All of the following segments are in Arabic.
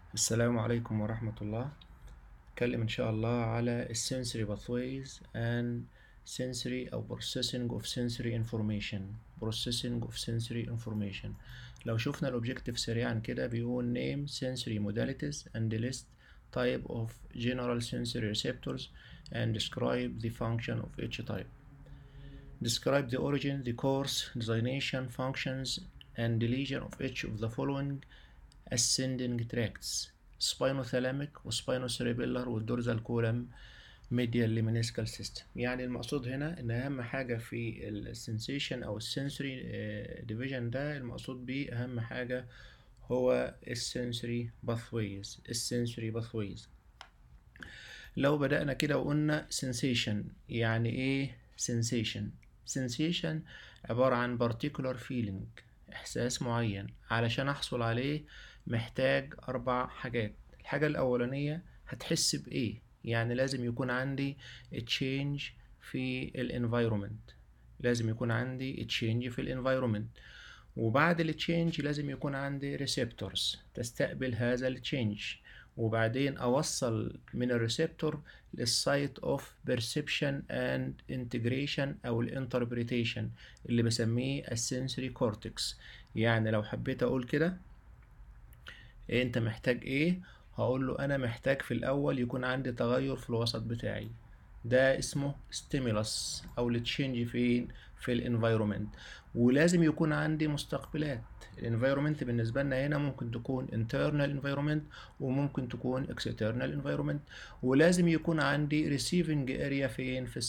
السلام عليكم ورحمة الله. نتكلم إن شاء الله على sensory pathways and sensory أو processing of sensory information. processing of sensory information. لو شفنا الأوبجيكتيف سريعا كده بيقول name sensory modalities and list type of general sensory receptors and describe the function of each type. Describe the origin, the course, designation, functions, and deletion of each of the following ascending tracts: spinothalamic وspinocerebellar والdorsal column medial lemniscal system. يعني المقصود هنا ان اهم حاجة في السنسيشن او السنسوري ديفيجن ده المقصود بيه اهم حاجة هو السنسوري باثويز. لو بدأنا كده وقلنا sensation، يعني ايه sensation عبارة عن particular feeling، احساس معين. علشان احصل عليه محتاج 4 حاجات. الحاجة الاولانية هتحس بايه، يعني لازم يكون عندي change في الانفايرومنت، وبعد التشينج لازم يكون عندي ريسبتورز تستقبل هذا التشينج، وبعدين اوصل من الريسبتور للسايت اوف بيرسبشن اند انتجريشن او الانتربريتيشن اللي بسميه السنسوري كورتكس. يعني لو حبيت اقول كده انت محتاج ايه، هقول له انا محتاج في الاول يكون عندي تغير في الوسط بتاعي، ده اسمه ستيمولس او التشينج في الانفايرومنت. ولازم يكون عندي مستقبلات. الانفايرومنت بالنسبه لنا هنا ممكن تكون internal environment وممكن تكون external environment، ولازم يكون عندي receiving area فين في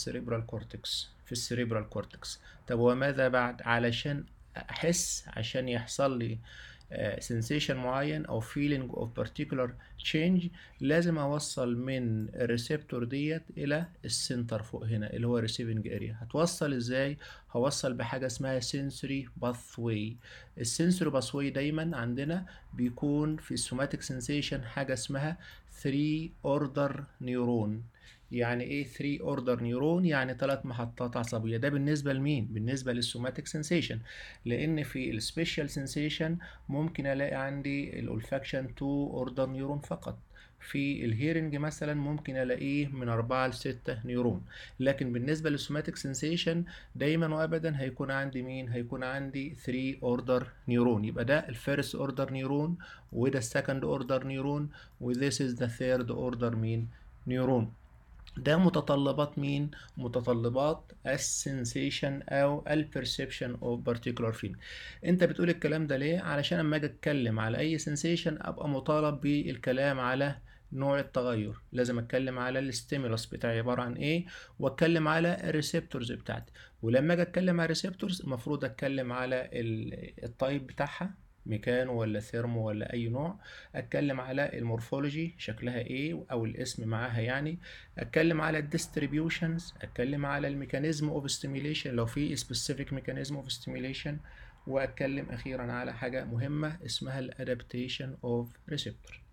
السريبرال كورتكس. طب وماذا بعد؟ علشان احس، عشان يحصل لي sensation معين او feeling of particular change، لازم اوصل من الريسبتور ديت الى السنتر فوق هنا اللي هو receiving area. هتوصل ازاي؟ هوصل بحاجه اسمها sensory pathway. السنسوري باثوي دايما عندنا بيكون في السوماتيك سensation حاجه اسمها 3 order neuron. يعني ايه 3 اوردر نيورون؟ يعني 3 محطات عصبيه. ده بالنسبه لمين؟ بالنسبه للسوماتيك سensation. لان في السبيشال سensation ممكن الاقي عندي الالفاكشن 2 اوردر نيورون فقط. في الهيرنج مثلا ممكن الاقيه من 4 ل 6 نيورون. لكن بالنسبه للسوماتيك سensation دايما وابدا هيكون عندي مين؟ هيكون عندي 3 اوردر نيورون. يبقى ده الفيرست اوردر نيورون، وده السكند اوردر نيورون، وذيس از ذا ثيرد اوردر مين؟ نيورون. ده متطلبات مين؟ متطلبات السنسيشن او البرسبشن اوف بارتيكولار فيلم. انت بتقول الكلام ده ليه؟ علشان اما اجي اتكلم على اي سنسيشن ابقى مطالب بالكلام على نوع التغير. لازم اتكلم على الستيمولس بتاعي عباره عن ايه، واتكلم على الريسبتورز بتاعتي. ولما اجي اتكلم على الريسبتورز المفروض اتكلم على التايب بتاعها، ميكانو ولا ثيرمو ولا اي نوع. اتكلم على المورفولوجي شكلها ايه او الاسم معاها يعني. اتكلم على الديستريبيوشنز، اتكلم على الميكانيزم اوف ستيميليشن لو في سبيسيفيك ميكانيزم اوف ستيميليشن، واتكلم اخيرا على حاجه مهمه اسمها الادابتيشن اوف ريسبتور.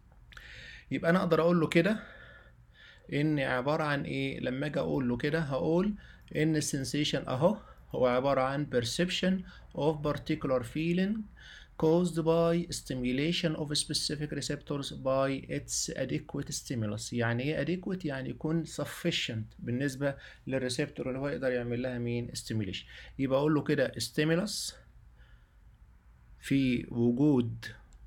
يبقى انا اقدر اقول له كده ان عباره عن ايه. لما اجي اقول له كده هقول ان السنسيشن اهو هو عباره عن perception of particular feeling caused by stimulation of specific receptors by its adequate stimulus. يعني ايه adequate؟ يعني يكون sufficient بالنسبة للريسبتور اللي هو يقدر يعمل لها مين؟ stimulation. يبقى اقول له كده stimulus في وجود،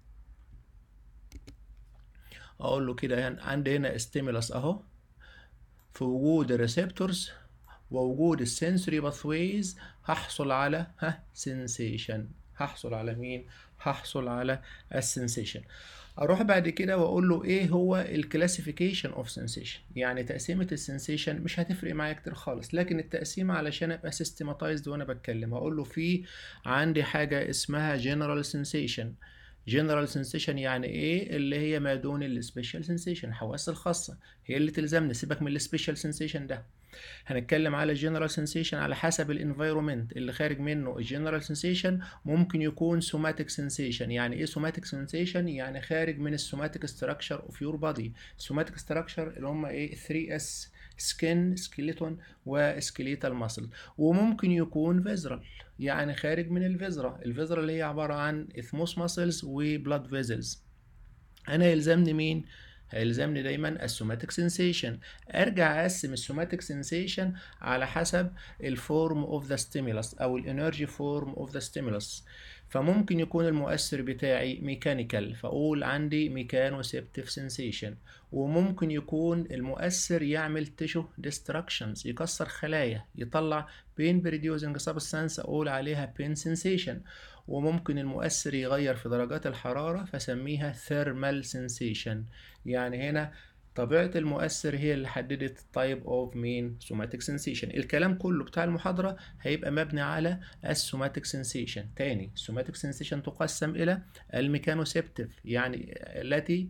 اقول له كده يعني عندي هنا stimulus اهو في وجود الريسبتورز ووجود السنسوري باثويز هحصل على سنسيشن. هحصل على مين؟ هحصل على السنسيشن. اروح بعد كده واقول له ايه هو الكلاسيفيكيشن اوف سنسيشن. يعني تقسيمه السنسيشن مش هتفرق معايا كتير خالص، لكن التقسيمه علشان ابقى سيستماتايزد وانا بتكلم هقول له في عندي حاجه اسمها جنرال سنسيشن. جنرال سنسيشن يعني ايه؟ اللي هي ما دون السبيشال سنسيشن، الحواس الخاصه هي اللي تلزمني، سيبك من السبيشال سنسيشن ده. هنتكلم على الجنرال سنسيشن على حسب الانفايرومنت اللي خارج منه. الجنرال سنسيشن ممكن يكون سوماتيك سنسيشن. يعني ايه سوماتيك سنسيشن؟ يعني خارج من السوماتيك ستراكشر اوف يور بادي. السوماتيك ستراكشر اللي هم ايه؟ 3 اس: سكين، سكيليتون، وسكيليتال ماسل. وممكن يكون فيزرال، يعني خارج من الفيزرا اللي هي عباره عن اثموس ماسلز وبلاد فيزلز. انا يلزمني مين؟ هيلزمني دايما السوماتيك سensation. ارجع اقسم السوماتيك سensation على حسب الفورم اوف ذا ستيمولس او الانرجي فورم اوف ذا ستيمولس. فممكن يكون المؤثر بتاعي ميكانيكال، فاقول عندي ميكانوسيبتيف سensation. وممكن يكون المؤثر يعمل تيشو ديستراكشنز، يكسر خلايا، يطلع بين بريديوزنج سبستانس، اقول عليها بين سensation. وممكن المؤثر يغير في درجات الحرارة فسميها thermal sensation. يعني هنا طبيعة المؤثر هي اللي حددت type of مين somatic sensation. الكلام كله بتاع المحاضرة هيبقى مبني على السوماتيك sensation. تاني السوماتيك sensation تقسم إلى الميكانوسيبتيف، يعني التي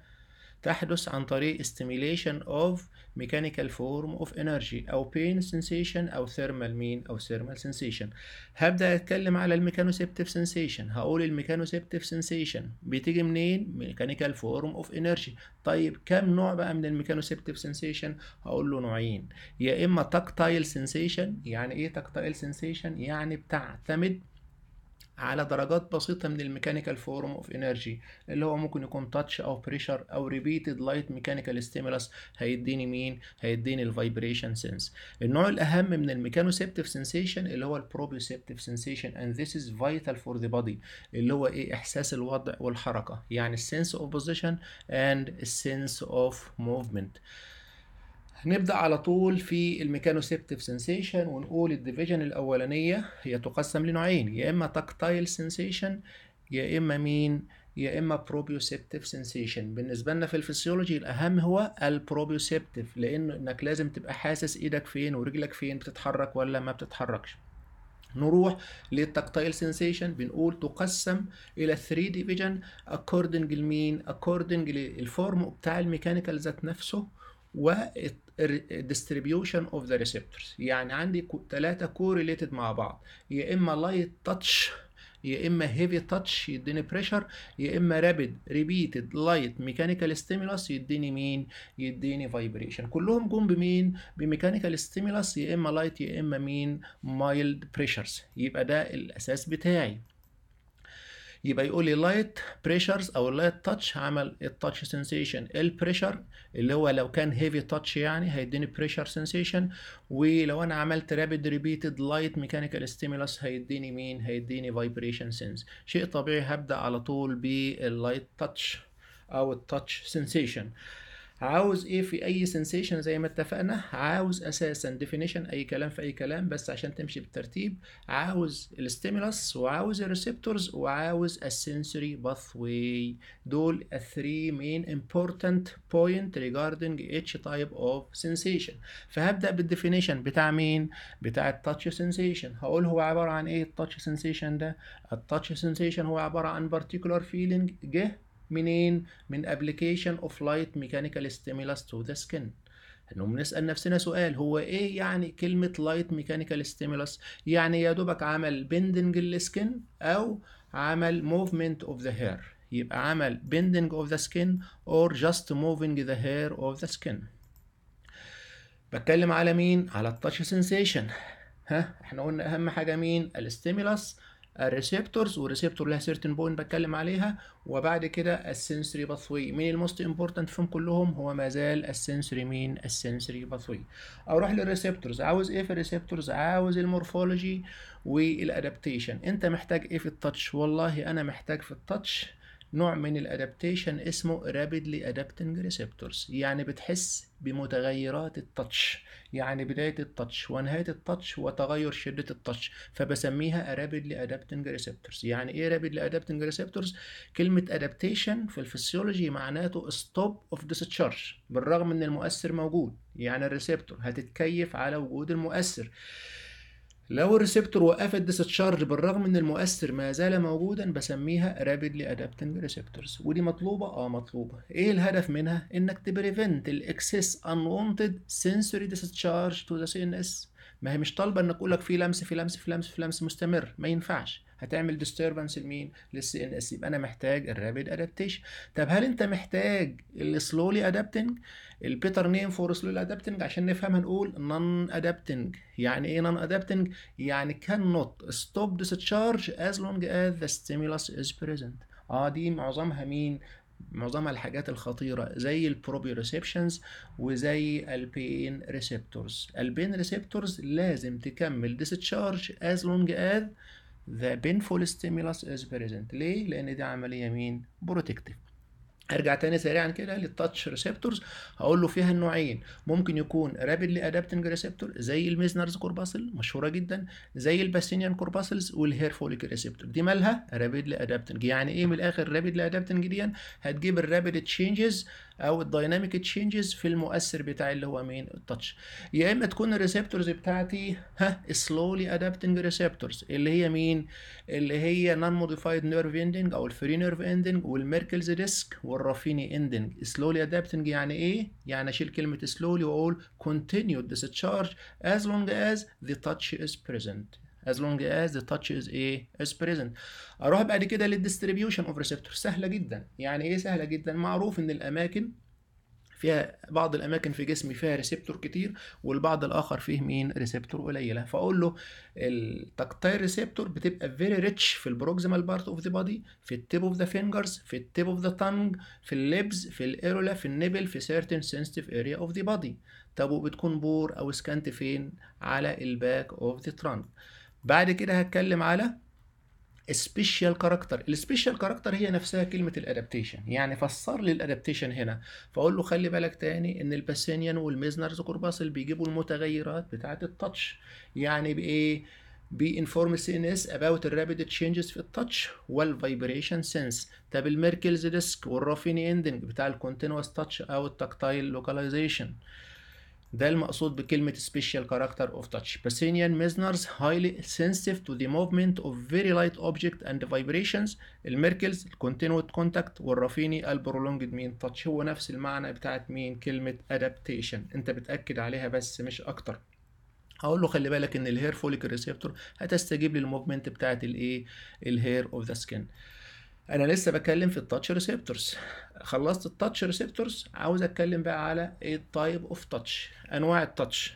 تحدث عن طريق stimulation of mechanical form of energy أو pain sensation أو thermal مين أو thermal sensation. هبدأ أتكلم على الميكانوسيبتيف sensation. هقول الميكانوسيبتيف sensation بتيجي منين؟ mechanical form of energy. طيب كم نوع بقى من الميكانوسيبتيف sensation؟ هقول له نوعين. يا إما tactile sensation. يعني إيه tactile sensation؟ يعني بتعتمد على درجات بسيطة من الميكانيكال فورم اوف انرجي، اللي هو ممكن يكون تاتش او بريشر او ريبيتد لايت ميكانيكال ستيمولس. هيديني مين؟ هيديني الفايبريشن سنس. النوع الاهم من الميكانوسيبتيف سنسيشن اللي هو البروبيوسيبتيف سنسيشن and this is vital for the body، اللي هو ايه؟ احساس الوضع والحركة، يعني السنس اوف بوزيشن and السنس اوف موفمنت. هنبدأ على طول في الميكانوسيبتيف سنسيشن ونقول الديفيجن الأولانية هي تقسم لنوعين، يا إما تاكتايل سنسيشن يا إما مين؟ يا إما بروبيوسيبتيف سنسيشن. بالنسبة لنا في الفسيولوجي الأهم هو البروبيوسيبتيف، لأنه إنك لازم تبقى حاسس إيدك فين ورجلك فين، بتتحرك ولا ما بتتحركش. نروح للتكتايل سنسيشن، بنقول تقسم الى 3 ديفيجن اكوردنج لمين؟ اكوردنج للفورم بتاع الميكانيكال ذات نفسه و distribution of the receptors. يعني عندي ثلاثة كوريليتد مع بعض، يا اما لايت تاتش يا اما هيفي تاتش يديني بريشر، يا اما رابيد ريبيتد لايت ميكانيكال ستيمولس يديني مين؟ يديني فايبريشن. كلهم جم بمين؟ بميكانيكال ستيمولس، يا اما لايت يا اما مين؟ مايلد بريشرز. يبقى ده الاساس بتاعي. يبقى يقول لي لايت بريشرز او لايت تاتش عمل التاتش سنسيشن. البريشر اللي هو لو كان هيفي تاتش يعني هيديني بريشر سنسيشن، ولو انا عملت رابيد ريبيتد لايت ميكانيكال ستيمولس هيديني مين؟ هيديني فايبريشن سنس. شيء طبيعي هبدا على طول باللايت تاتش او التاتش سنسيشن. عاوز ايه في اي سنسيشن؟ زي ما اتفقنا عاوز اساسا ديفينيشن، اي كلام في اي كلام بس عشان تمشي بالترتيب. عاوز الستيمولس وعاوز الريسبتورز وعاوز السنسوري باثوي. دول الثري مين امبورتنت بوينت ريجاردنج اتش تايب اوف سنسيشن. فهبدا بالديفينيشن بتاع مين؟ بتاع التاتش سنسيشن. هقول هو عباره عن ايه التاتش سنسيشن ده؟ التاتش سنسيشن هو عباره عن particular feeling جه منين؟ من application of light mechanical stimulus to the skin. انه بنسأل نفسنا سؤال، هو ايه يعني كلمة light mechanical stimulus؟ يعني يا دوبك عمل bending السكن او عمل movement of the hair. يبقى عمل bending of the skin or just moving the hair of the skin. بتكلم على مين؟ على التاتش سنسيشن. احنا قلنا اهم حاجه مين؟ الستيمولس، الريسبتورز، والريسبتور لها سيرتن بوينت بتكلم عليها، وبعد كده السنسوري باثوي. مين الموست امبورتنت فيهم كلهم؟ هو ما زال السنسوري مين؟ السنسوري باثوي. اروح للريسبتورز، عاوز ايه في الريسبتورز؟ عاوز المورفولوجي والادابتيشن. انت محتاج ايه في التاتش؟ والله انا محتاج في التاتش نوع من الادابتيشن اسمه rapidly adapting receptors، يعني بتحس بمتغيرات التاتش، يعني بداية التاتش ونهاية التاتش وتغير شدة التاتش، فبسميها rapidly adapting receptors. يعني ايه rapidly adapting receptors؟ كلمة adaptation في الفسيولوجي معناته stop of discharge بالرغم ان المؤثر موجود، يعني الريسبتور هتتكيف على وجود المؤثر. لو الريسبتور وقفت ديستشارج بالرغم ان المؤثر ما زال موجودا بسميها رابيدلي ادابتنج ريسبتورز. ودي مطلوبه؟ مطلوبه. ايه الهدف منها؟ انك تبريفنت الاكسس unwanted sensory discharge to the CNS. ما هي مش طالبه انك اقول لك في لمس في لمس في لمس في لمس مستمر، ما ينفعش، هتعمل ديستربنس لمين؟ للسي ان اس. يبقى انا محتاج الرابيد ادابتيشن. طب هل انت محتاج السلولي ادابتنج؟ البيتر نيم فور سلولي ادابتنج عشان نفهم هنقول نون ادابتنج. يعني ايه نون ادابتنج؟ يعني cannot stop discharge as long as the stimulus is present. دي معظمها مين؟ معظمها الحاجات الخطيرة زي البروبيوريسبشنز وزي البين ريسبتورز. البين ريسبتورز لازم تكمل discharge as long as the painful stimulus is present. ليه؟ لأن دي عملية مين؟ بروتكتيف. ارجع تاني سريعا كده للتاتش ريسبتورز، هقول له فيها النوعين، ممكن يكون رابيدلي ادابتنج ريسبتور زي الميزنرز كورباسل مشهوره جدا، زي الباسينيان كورباسلز والهير فوليك ريسبتور. دي مالها رابيدلي ادابتنج. يعني ايه من الاخر رابيدلي ادابتنج؟ دي هتجيب الرابيد تشينجز او الدايناميك تشينجز في المؤثر بتاعي اللي هو مين؟ التاتش. يا اما تكون الريسبتورز بتاعتي سلولي ادابتنج ريسبتورز اللي هي مين؟ اللي هي نون موديفايد نيرف اندنج او الفري نيرف اندنج والميركلز ديسك والرافيني اندنج. سلولي ادابتنج يعني ايه؟ يعني اشيل كلمه سلولي واقول continued discharge as long as the touch is present. as long as the touch is is present. اروح بعد كده للديستريبيوشن اوف ريسبتور. سهله جدا. يعني ايه سهله جدا؟ معروف ان الاماكن فيها، بعض الاماكن في جسمي فيها ريسبتور كتير والبعض الاخر فيه مين؟ ريسبتور قليله. فاقول له التكتايل ريسبتور بتبقى فيري ريتش في البروكسيمال بارت اوف ذا بودي، في التيب اوف ذا فينجرز، في التيب اوف ذا تانج، في الليبز، في الايرولا، في النبل، في سيرتن سنسيتيف اريا اوف ذا بودي. طب وبتكون بور او سكانت فين؟ على الباك اوف ذا ترانك. بعد كده هتكلم على سبيشال كاركتر. السبيشال كاركتر هي نفسها كلمه الادابتيشن، يعني فسر لي الادابتيشن هنا. فاقول له خلي بالك تاني ان الباسينيان والميزنرز كورباسل بيجيبوا المتغيرات بتاعه التاتش. يعني بايه؟ بينفورم سي ان اس اباوت الرابيد تشينجز في التاتش والفايبريشن سنس. طب الميركلز ديسك والرافيني اندنج بتاع الكونتينوس تاتش او التكتايل لوكاليزيشن. ده المقصود بكلمة special character of touch. Pacinian Meissner's highly sensitive to the movement of very light object and vibrations. الميركلز continued contact والرافيني البرولونجد مين touch. هو نفس المعنى بتاعت مين؟ كلمة adaptation. انت بتأكد عليها بس مش اكتر. هقول له خلي بالك ان الهير فوليكل ريسبتور هتستجيب للموفمنت بتاعت الايه؟ الهير اوف ذا سكين. انا لسه بتكلم في التاتش ريسبتورز. خلصت التاتش ريسبتورز، عاوز اتكلم بقى على ايه تايب اوف تاتش، انواع التاتش.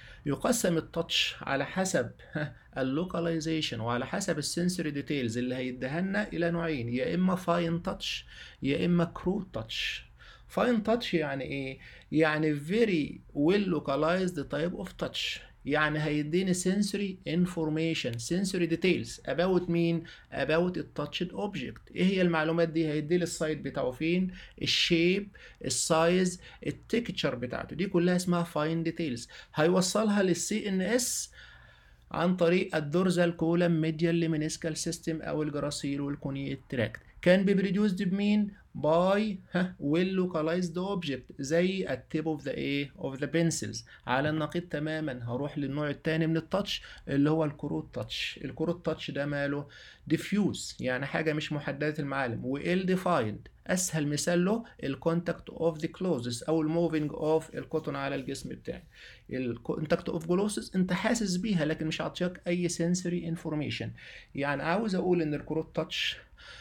يقسم التاتش على حسب اللوكاليزيشن وعلى حسب السنسوري ديتيلز اللي هيديها لنا الى نوعين، يا اما فاين تاتش يا اما كروت تاتش. فاين تاتش يعني ايه؟ يعني very well localized type of touch. يعني هيديني sensory information sensory details about مين؟ about the touched object. ايه هي المعلومات دي؟ هيديلي السايت بتاعه فين، الشيب، السايز، التكتشر بتاعته. دي كلها اسمها fine details. هيوصلها للسي ان اس عن طريق الدورزال كولم ميديال لمينيسكال سيستم او الجراسيل والكونيت تراكت. كان بيبريديوسد بمين؟ باي ويل لوكالايزد اوبجكت زي التيب اوف ذا اوف ذا بنسلز. على النقيض تماما هروح للنوع الثاني من التاتش اللي هو الكروت تاتش. الكروت تاتش ده ماله؟ ديفيوز، يعني حاجه مش محدده المعالم، وال ديفايند. اسهل مثال له الكونتاكت اوف ذا كلوزز او الموفينج اوف الكوتون على الجسم بتاعي. الكونتاكت اوف جلوسز انت حاسس بيها لكن مش عاطيك اي سنسوري انفورميشن. يعني عاوز اقول ان الكروت تاتش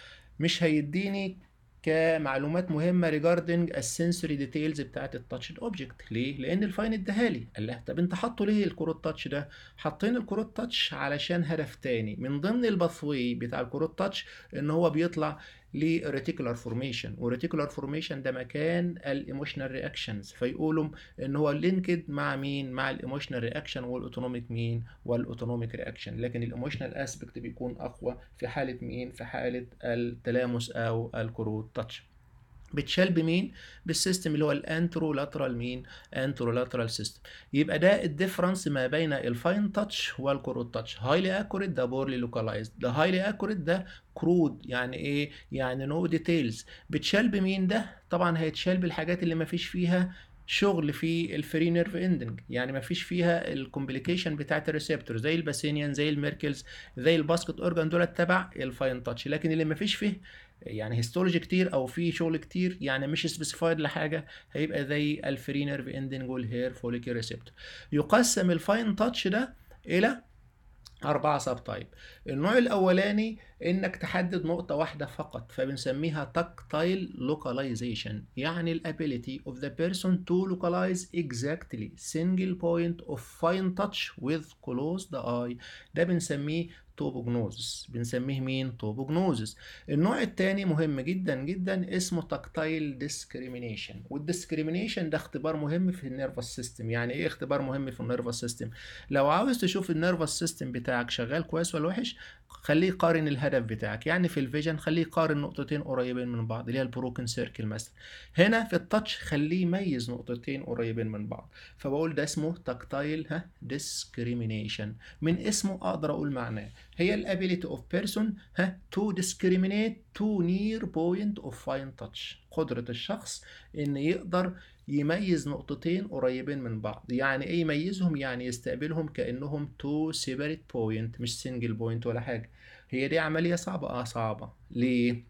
مش هيديني كمعلومات مهمه ريجاردنج السنسوري ديتيلز بتاعت التاتش اوبجكت. ليه؟ لان الفاين اداهالي. قال له طب انت حاطه ليه الكروت تاتش ده؟ حاطين الكروت تاتش علشان هدف تاني من ضمن الباثوي بتاع الكروت تاتش، ان هو بيطلع لريتيكولار فورميشن، وريتيكولار فورميشن ده مكان الايموشنال رياكشنز. فيقولوا ان هو لينكد مع مين؟ مع الايموشنال رياكشن والاوتونوميك مين؟ والاوتونوميك رياكشن. لكن الايموشنال اسبكت بيكون اقوى في حاله مين؟ في حاله التلامس او الكروت تاتش. بتشال بمين؟ بالسيستم اللي هو الانترولاترال مين؟ انترولاترال سيستم. يبقى ده الديفرنس ما بين الفاين تاتش والكروت تاتش. هايلي اكوريت ده بورلي لوكالايزد، ده هايلي اكوريت ده كرود. يعني ايه؟ يعني نو ديتيلز. بتشال بمين ده؟ طبعا هيتشال بالحاجات اللي ما فيش فيها شغل في الفري نيرف اندنج، يعني ما فيش فيها الكومبليكيشن بتاعت الريسبتور زي الباسينيان زي الميركلز زي الباسكت اورجان، دول تبع الفاين تاتش. لكن اللي ما فيش فيه يعني هيستولوجي كتير او في شغل كتير، يعني مش سبيسيفايد لحاجه، هيبقى زي الفري نيرف اندنج والهير فوليكل ريسبتور. يقسم الفاين تاتش ده الى 4 سب تايب. النوع الاولاني انك تحدد نقطة واحدة فقط، فبنسميها tactile localization، يعني ال ability of the person to localize exactly single point of fine touch with closed eye. ده بنسميه توبوجنوزس. بنسميه مين؟ توبوجنوزس. النوع الثاني مهم جدا جدا، اسمه تاكتايل ديسكريمينيشن. والديسكريمينيشن ده اختبار مهم في النيرفس سيستم. يعني ايه اختبار مهم في النيرفس سيستم؟ لو عاوز تشوف النيرفس سيستم بتاعك شغال كويس ولا وحش، خليه يقارن الهدف بتاعك. يعني في الفيجن خليه يقارن نقطتين قريبين من بعض، اللي هي البروكن سيركل مثلا. هنا في التاتش خليه يميز نقطتين قريبين من بعض. فبقول ده اسمه تاكتايل ديسكريمينيشن. من اسمه اقدر اقول معناه، هي الابيليتي اوف بيرسون تو ديسكريمينيت تو نير بوينت اوف فاين تاتش. قدرة الشخص ان يقدر يميز نقطتين قريبين من بعض. يعني ايه يميزهم؟ يعني يستقبلهم كأنهم تو سيبريت بوينت، مش سنجل بوينت ولا حاجة. هي دي عملية صعبة؟ صعبة. ليه؟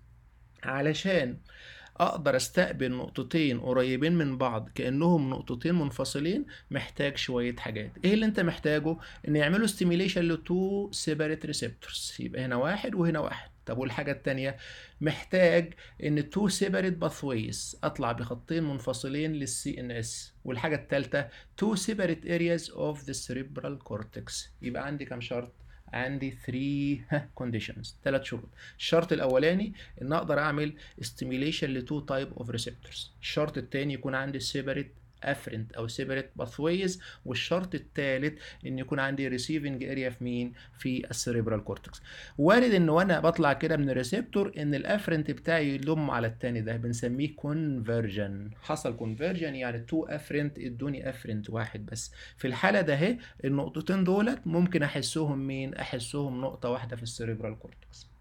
علشان اقدر استقبل نقطتين قريبين من بعض كأنهم نقطتين منفصلين، محتاج شوية حاجات. ايه اللي انت محتاجه؟ ان يعملوا ستيميليشن لتو سيبريت ريسبتورز، يبقى هنا واحد وهنا واحد. طب والحاجة التانية؟ محتاج ان تو سيبريت باثويز، اطلع بخطين منفصلين للسي ان اس. والحاجة التالتة تو سيبريت ارياز اوف ذا سيريبرال كورتكس. يبقى عندي كام شرط؟ عندي 3 conditions، 3 شروط. الشرط الاولاني ان اقدر اعمل stimulation ل two type of receptors. الشرط الثاني يكون عندي separate afferent او separate pathways. والشرط الثالث ان يكون عندي receiving area في مين؟ في السيريبرال كورتكس. وارد ان وانا بطلع كده من الريسبتور ان الافرنت بتاعي يلم على الثاني، ده بنسميه كونفرجن. حصل كونفرجن يعني تو افرنت ادوني افرنت واحد بس. في الحاله ده اهي النقطتين دولت ممكن احسهم مين؟ احسهم نقطه واحده في السيريبرال كورتكس.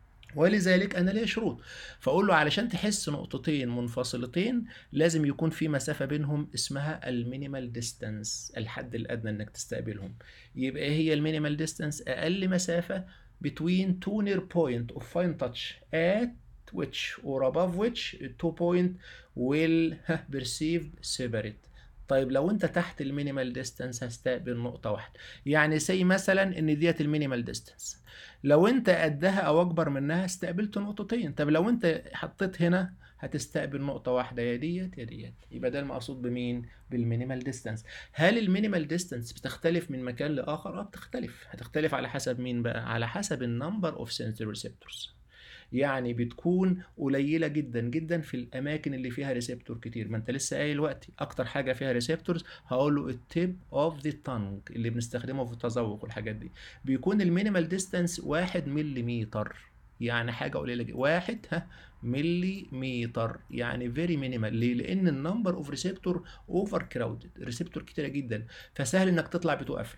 ولذلك انا ليا شروط. فاقول له علشان تحس نقطتين منفصلتين لازم يكون في مسافه بينهم اسمها المينيمال ديستانس، الحد الادنى انك تستقبلهم. يبقى ايه هي المينيمال ديستانس؟ اقل مسافه between two near point of fine touch at which or above which two point will perceive separate. طيب لو انت تحت المينيمال ديستانس هستقبل نقطه واحده. يعني زي مثلا ان ديت المينيمال ديستانس، لو انت قدها او اكبر منها استقبلت نقطتين. طب لو انت حطيت هنا هتستقبل نقطة واحدة، يا ديت يا ديت. يبقى ده المقصود بمين؟ بالمينيمال ديستانس. هل المينيمال ديستانس بتختلف من مكان لآخر؟ بتختلف. هتختلف على حسب مين بقى؟ على حسب النمبر اوف سنسوري ريسبتورز. يعني بتكون قليله جدا جدا في الاماكن اللي فيها ريسبتور كتير. ما انت لسه قايل دلوقتي اكتر حاجه فيها ريسبتورز هقول له التيب اوف ذا تانج اللي بنستخدمه في التذوق والحاجات دي. بيكون المينيمال ديستانس 1 مليمتر، يعني حاجه قليله جدا. 1 مليمتر يعني فيري مينيمال. ليه؟ لان النمبر اوف ريسبتور اوفر كراودد، ريسبتور كتيره جدا، فسهل انك تطلع بتوقف.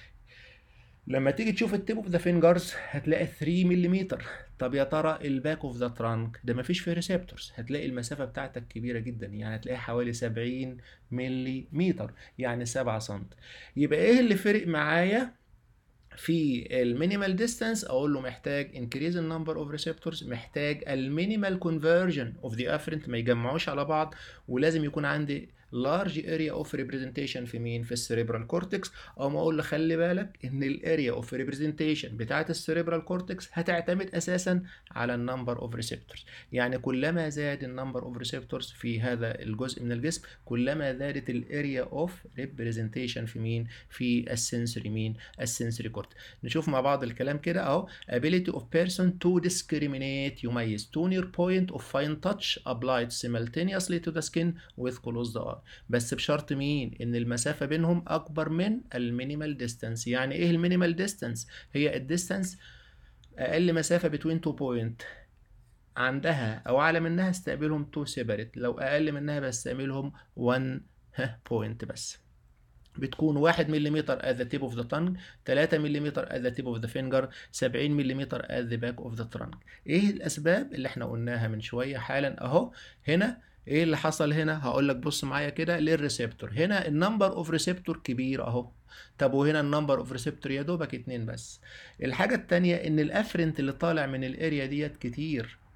لما تيجي تشوف التيب اوف ذا فينجرز هتلاقي 3 ملم. طب يا ترى الباك اوف ذا ترانك ده مفيش فيه ريسبتورز، هتلاقي المسافه بتاعتك كبيره جدا، يعني هتلاقي حوالي 70 ملم، يعني 7 سم. يبقى ايه اللي فرق معايا في المينيمال ديستانس؟ اقول له محتاج increase in number of receptors، محتاج المينيمال conversion of the afferent، ما يجمعوش على بعض، ولازم يكون عندي large area of representation في مين؟ في السيريبرال كورتكس. او ما اقول له خلي بالك ان الاريا اوف ريبريزنتيشن بتاعت السيريبرال كورتكس هتعتمد اساسا على النمبر اوف ريسبتورز. يعني كلما زاد النمبر اوف ريسبتورز في هذا الجزء من الجسم كلما زادت الاريا اوف ريبريزنتيشن في مين؟ في السنسوري مين؟ السنسوري كورتكس. نشوف مع بعض الكلام كده اهو. ability of person to discriminate، يميز to near point of fine touch applied simultaneously to the skin with closed eye. بس بشرط مين؟ ان المسافة بينهم اكبر من المينيمال ديستانس. يعني ايه المينيمال ديستانس؟ هي الديستانس اقل مسافة between two point، عندها او اعلى منها استقبلهم تو سيبريت، لو اقل منها بستقبلهم 1 بوينت بس. بتكون 1 ملم at the tip of the tongue، 3 ملم at the tip of the finger، 70 ملم at the back of the trunk. ايه الاسباب اللي احنا قلناها من شويه حالا اهو؟ هنا ايه اللي حصل؟ هنا هقول لك بص معايا كده للريسبتور. هنا النمبر اوف ريسبتور كبير اهو. طب وهنا النمبر اوف ريسبتور يا دوبك 2 بس. الحاجه الثانيه ان الافرنت اللي طالع من الاريا ديت كتير،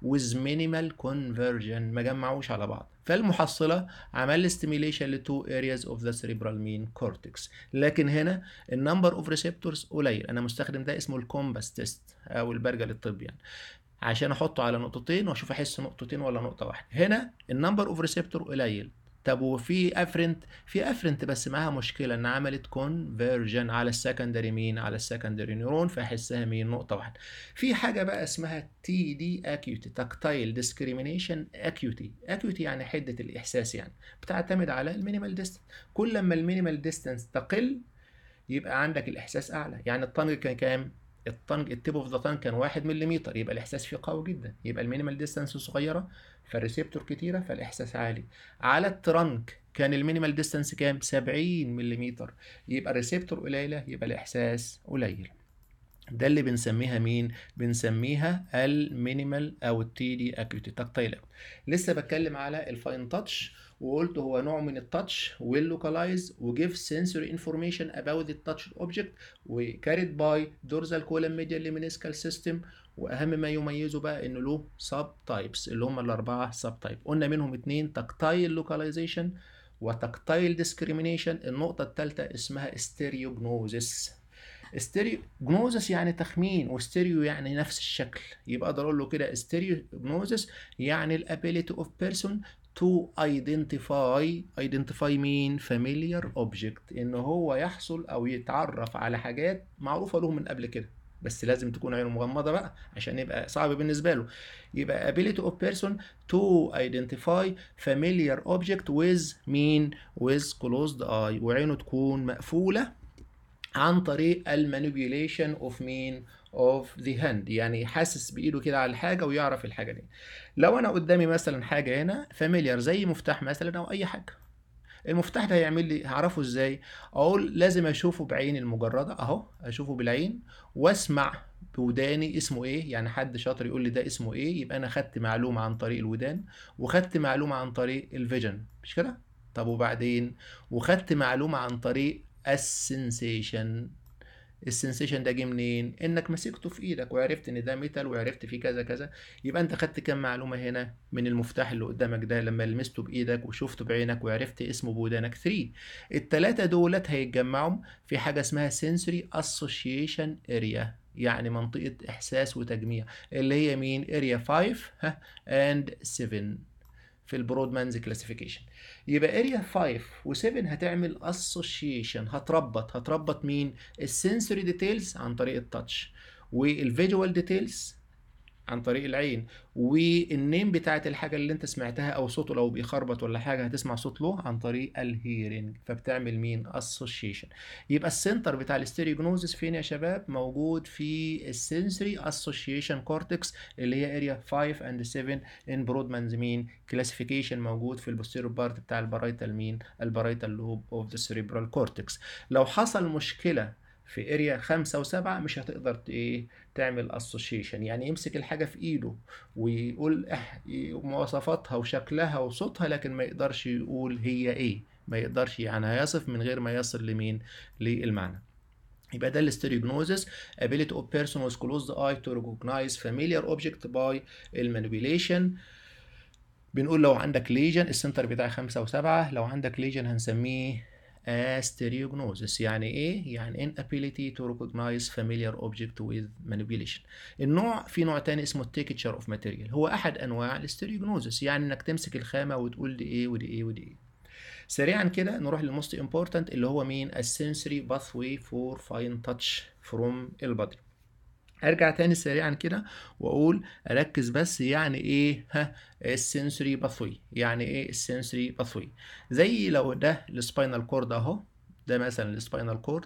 with minimal conversion، ما جمعوش على بعض. فالمحصلة عمل لي stimulation ل two areas of the cerebral mean cortex. لكن هنا النمبر اوف ريسبتورز قليل، انا مستخدم ده اسمه الكومباس تيست او البرجل الطبي يعني، عشان احطه على نقطتين واشوف احس نقطتين ولا نقطة واحدة. هنا النمبر اوف ريسبتور قليل. طب وفي افرنت، في افرنت بس معاها مشكله ان عملت كونفرجن على السكندري مين، على السكندري نيورون، فاحسها مين، نقطه واحده. في حاجه بقى اسمها تي دي اكيوتي، تاكتايل ديسكريميشن اكيوتي. اكيوتي يعني حده الاحساس يعني، بتعتمد على المينيمال ديستنس. كل لما المينيمال ديستنس تقل يبقى عندك الاحساس اعلى. يعني الطنج كان كام؟ الطنج التيب اوف ذا طنج كان 1 ملم، يبقى الاحساس فيه قوي جدا، يبقى المينيمال ديستانس صغيره فالريسبتور كتيره فالاحساس عالي. على الترنك كان المينيمال ديستانس كام؟ 70 ملم، يبقى الريسبتور قليله يبقى الاحساس قليل. ده اللي بنسميها مين؟ بنسميها المينيمال او التي دي اكيوتي، تاكتايل. لسه بتكلم على الفاين تاتش وقلت هو نوع من التاتش ويل لوكالايز وجيف sensory information about the touched object وكاريد باي dorsal column medial lemniscal system. واهم ما يميزه بقى انه له سب تايبس اللي هم الاربعه سب تايب، قلنا منهم اتنين تاكتايل لوكاليزيشن وتاكتايل ديسكريميشن. النقطه الثالثه اسمها ستيريوجنوزيس. ستيريوجنوزس يعني تخمين، وستيريو يعني نفس الشكل، يبقى اقدر اقول له كده ستيريوجنوزس يعني الابيليتي اوف بيرسون to identify مين familiar object، ان هو يحصل او يتعرف على حاجات معروفه له من قبل كده، بس لازم تكون عينه مغمضه بقى عشان يبقى صعب بالنسبه له. يبقى ability of person to identify familiar object with مين، with closed eye، وعينه تكون مقفوله عن طريق المانيبيوليشن اوف مين، اوف ذا هاند، يعني حاسس بايده كده على الحاجه ويعرف الحاجه دي. لو انا قدامي مثلا حاجه هنا فاميليار زي مفتاح مثلا او اي حاجه، المفتاح ده هيعمل لي، هعرفه ازاي؟ اقول لازم اشوفه بعيني المجرده اهو، اشوفه بالعين واسمع بوداني اسمه ايه، يعني حد شاطر يقول لي ده اسمه ايه، يبقى انا خدت معلومه عن طريق الودان وخدت معلومه عن طريق الفيجن، مش كده؟ طب وبعدين، وخدت معلومه عن طريق السنسيشن. السنسيشن ده جه منين؟ انك مسكته في ايدك وعرفت ان ده ميتال وعرفت فيه كذا كذا، يبقى انت خدت كام معلومه هنا من المفتاح اللي قدامك ده لما لمسته بايدك وشفته بعينك وعرفت اسمه بودانك. 3 التلاتة دولت هيتجمعوا في حاجه اسمها sensory association area، يعني منطقه احساس وتجميع، اللي هي مين؟ اريا 5 ها and 7 في البرودمانز كلاسيفيكيشن. يبقى اريا 5 و7 هتعمل اسوشيشن، هتربط مين؟ السنسوري ديتيلز عن طريق التاتش، والفيجوال ديتيلز عن طريق العين، والنيم بتاعت الحاجه اللي انت سمعتها او صوته لو بيخربط ولا حاجه هتسمع صوت له عن طريق الهيرنج، فبتعمل مين؟ اسوشيشن. يبقى السنتر بتاع الاستيريوجنوزس فين يا شباب؟ موجود في السنسوري اسوشيشن كورتكس اللي هي اريا 5 اند 7 ان برودمانز مين كلاسيفيكيشن، موجود في البوستيريور بارت بتاع البرايتال مين، البرايتال لوب اوف ذا سيريبرال كورتكس. لو حصل مشكله في اريا 5 و7 مش هتقدر ايه تعمل اسوشيشن، يعني يمسك الحاجه في ايده ويقول مواصفاتها وشكلها وصوتها، لكن ما يقدرش يقول هي ايه، ما يقدرش يعني هيصف من غير ما يصل لمين، للمعنى. يبقى ده الاستيريوجنوزس ability of person with closed eye to recognize familiar object by المانيبيوليشن. بنقول لو عندك ليجن السنتر بتاع 5 و7، لو عندك ليجن هنسميه astereognosis. يعني ايه؟ يعني inability to recognize familiar object with manipulation. النوع، في نوع تاني اسمه texture of material، هو احد انواع الاستيريوجنوزس، يعني انك تمسك الخامه وتقول دي ايه ودي ايه ودي ايه. سريعا كده نروح للموست امبورتنت اللي هو مين؟ السنسوري باثوي فور فاين تاتش فروم البادي. ارجع تاني سريعا كده واقول اركز بس يعني ايه السنسوري باثوي، يعني ايه السنسوري باثوي؟ زي لو ده السباينال كورد اهو، ده مثلا السباينال كورد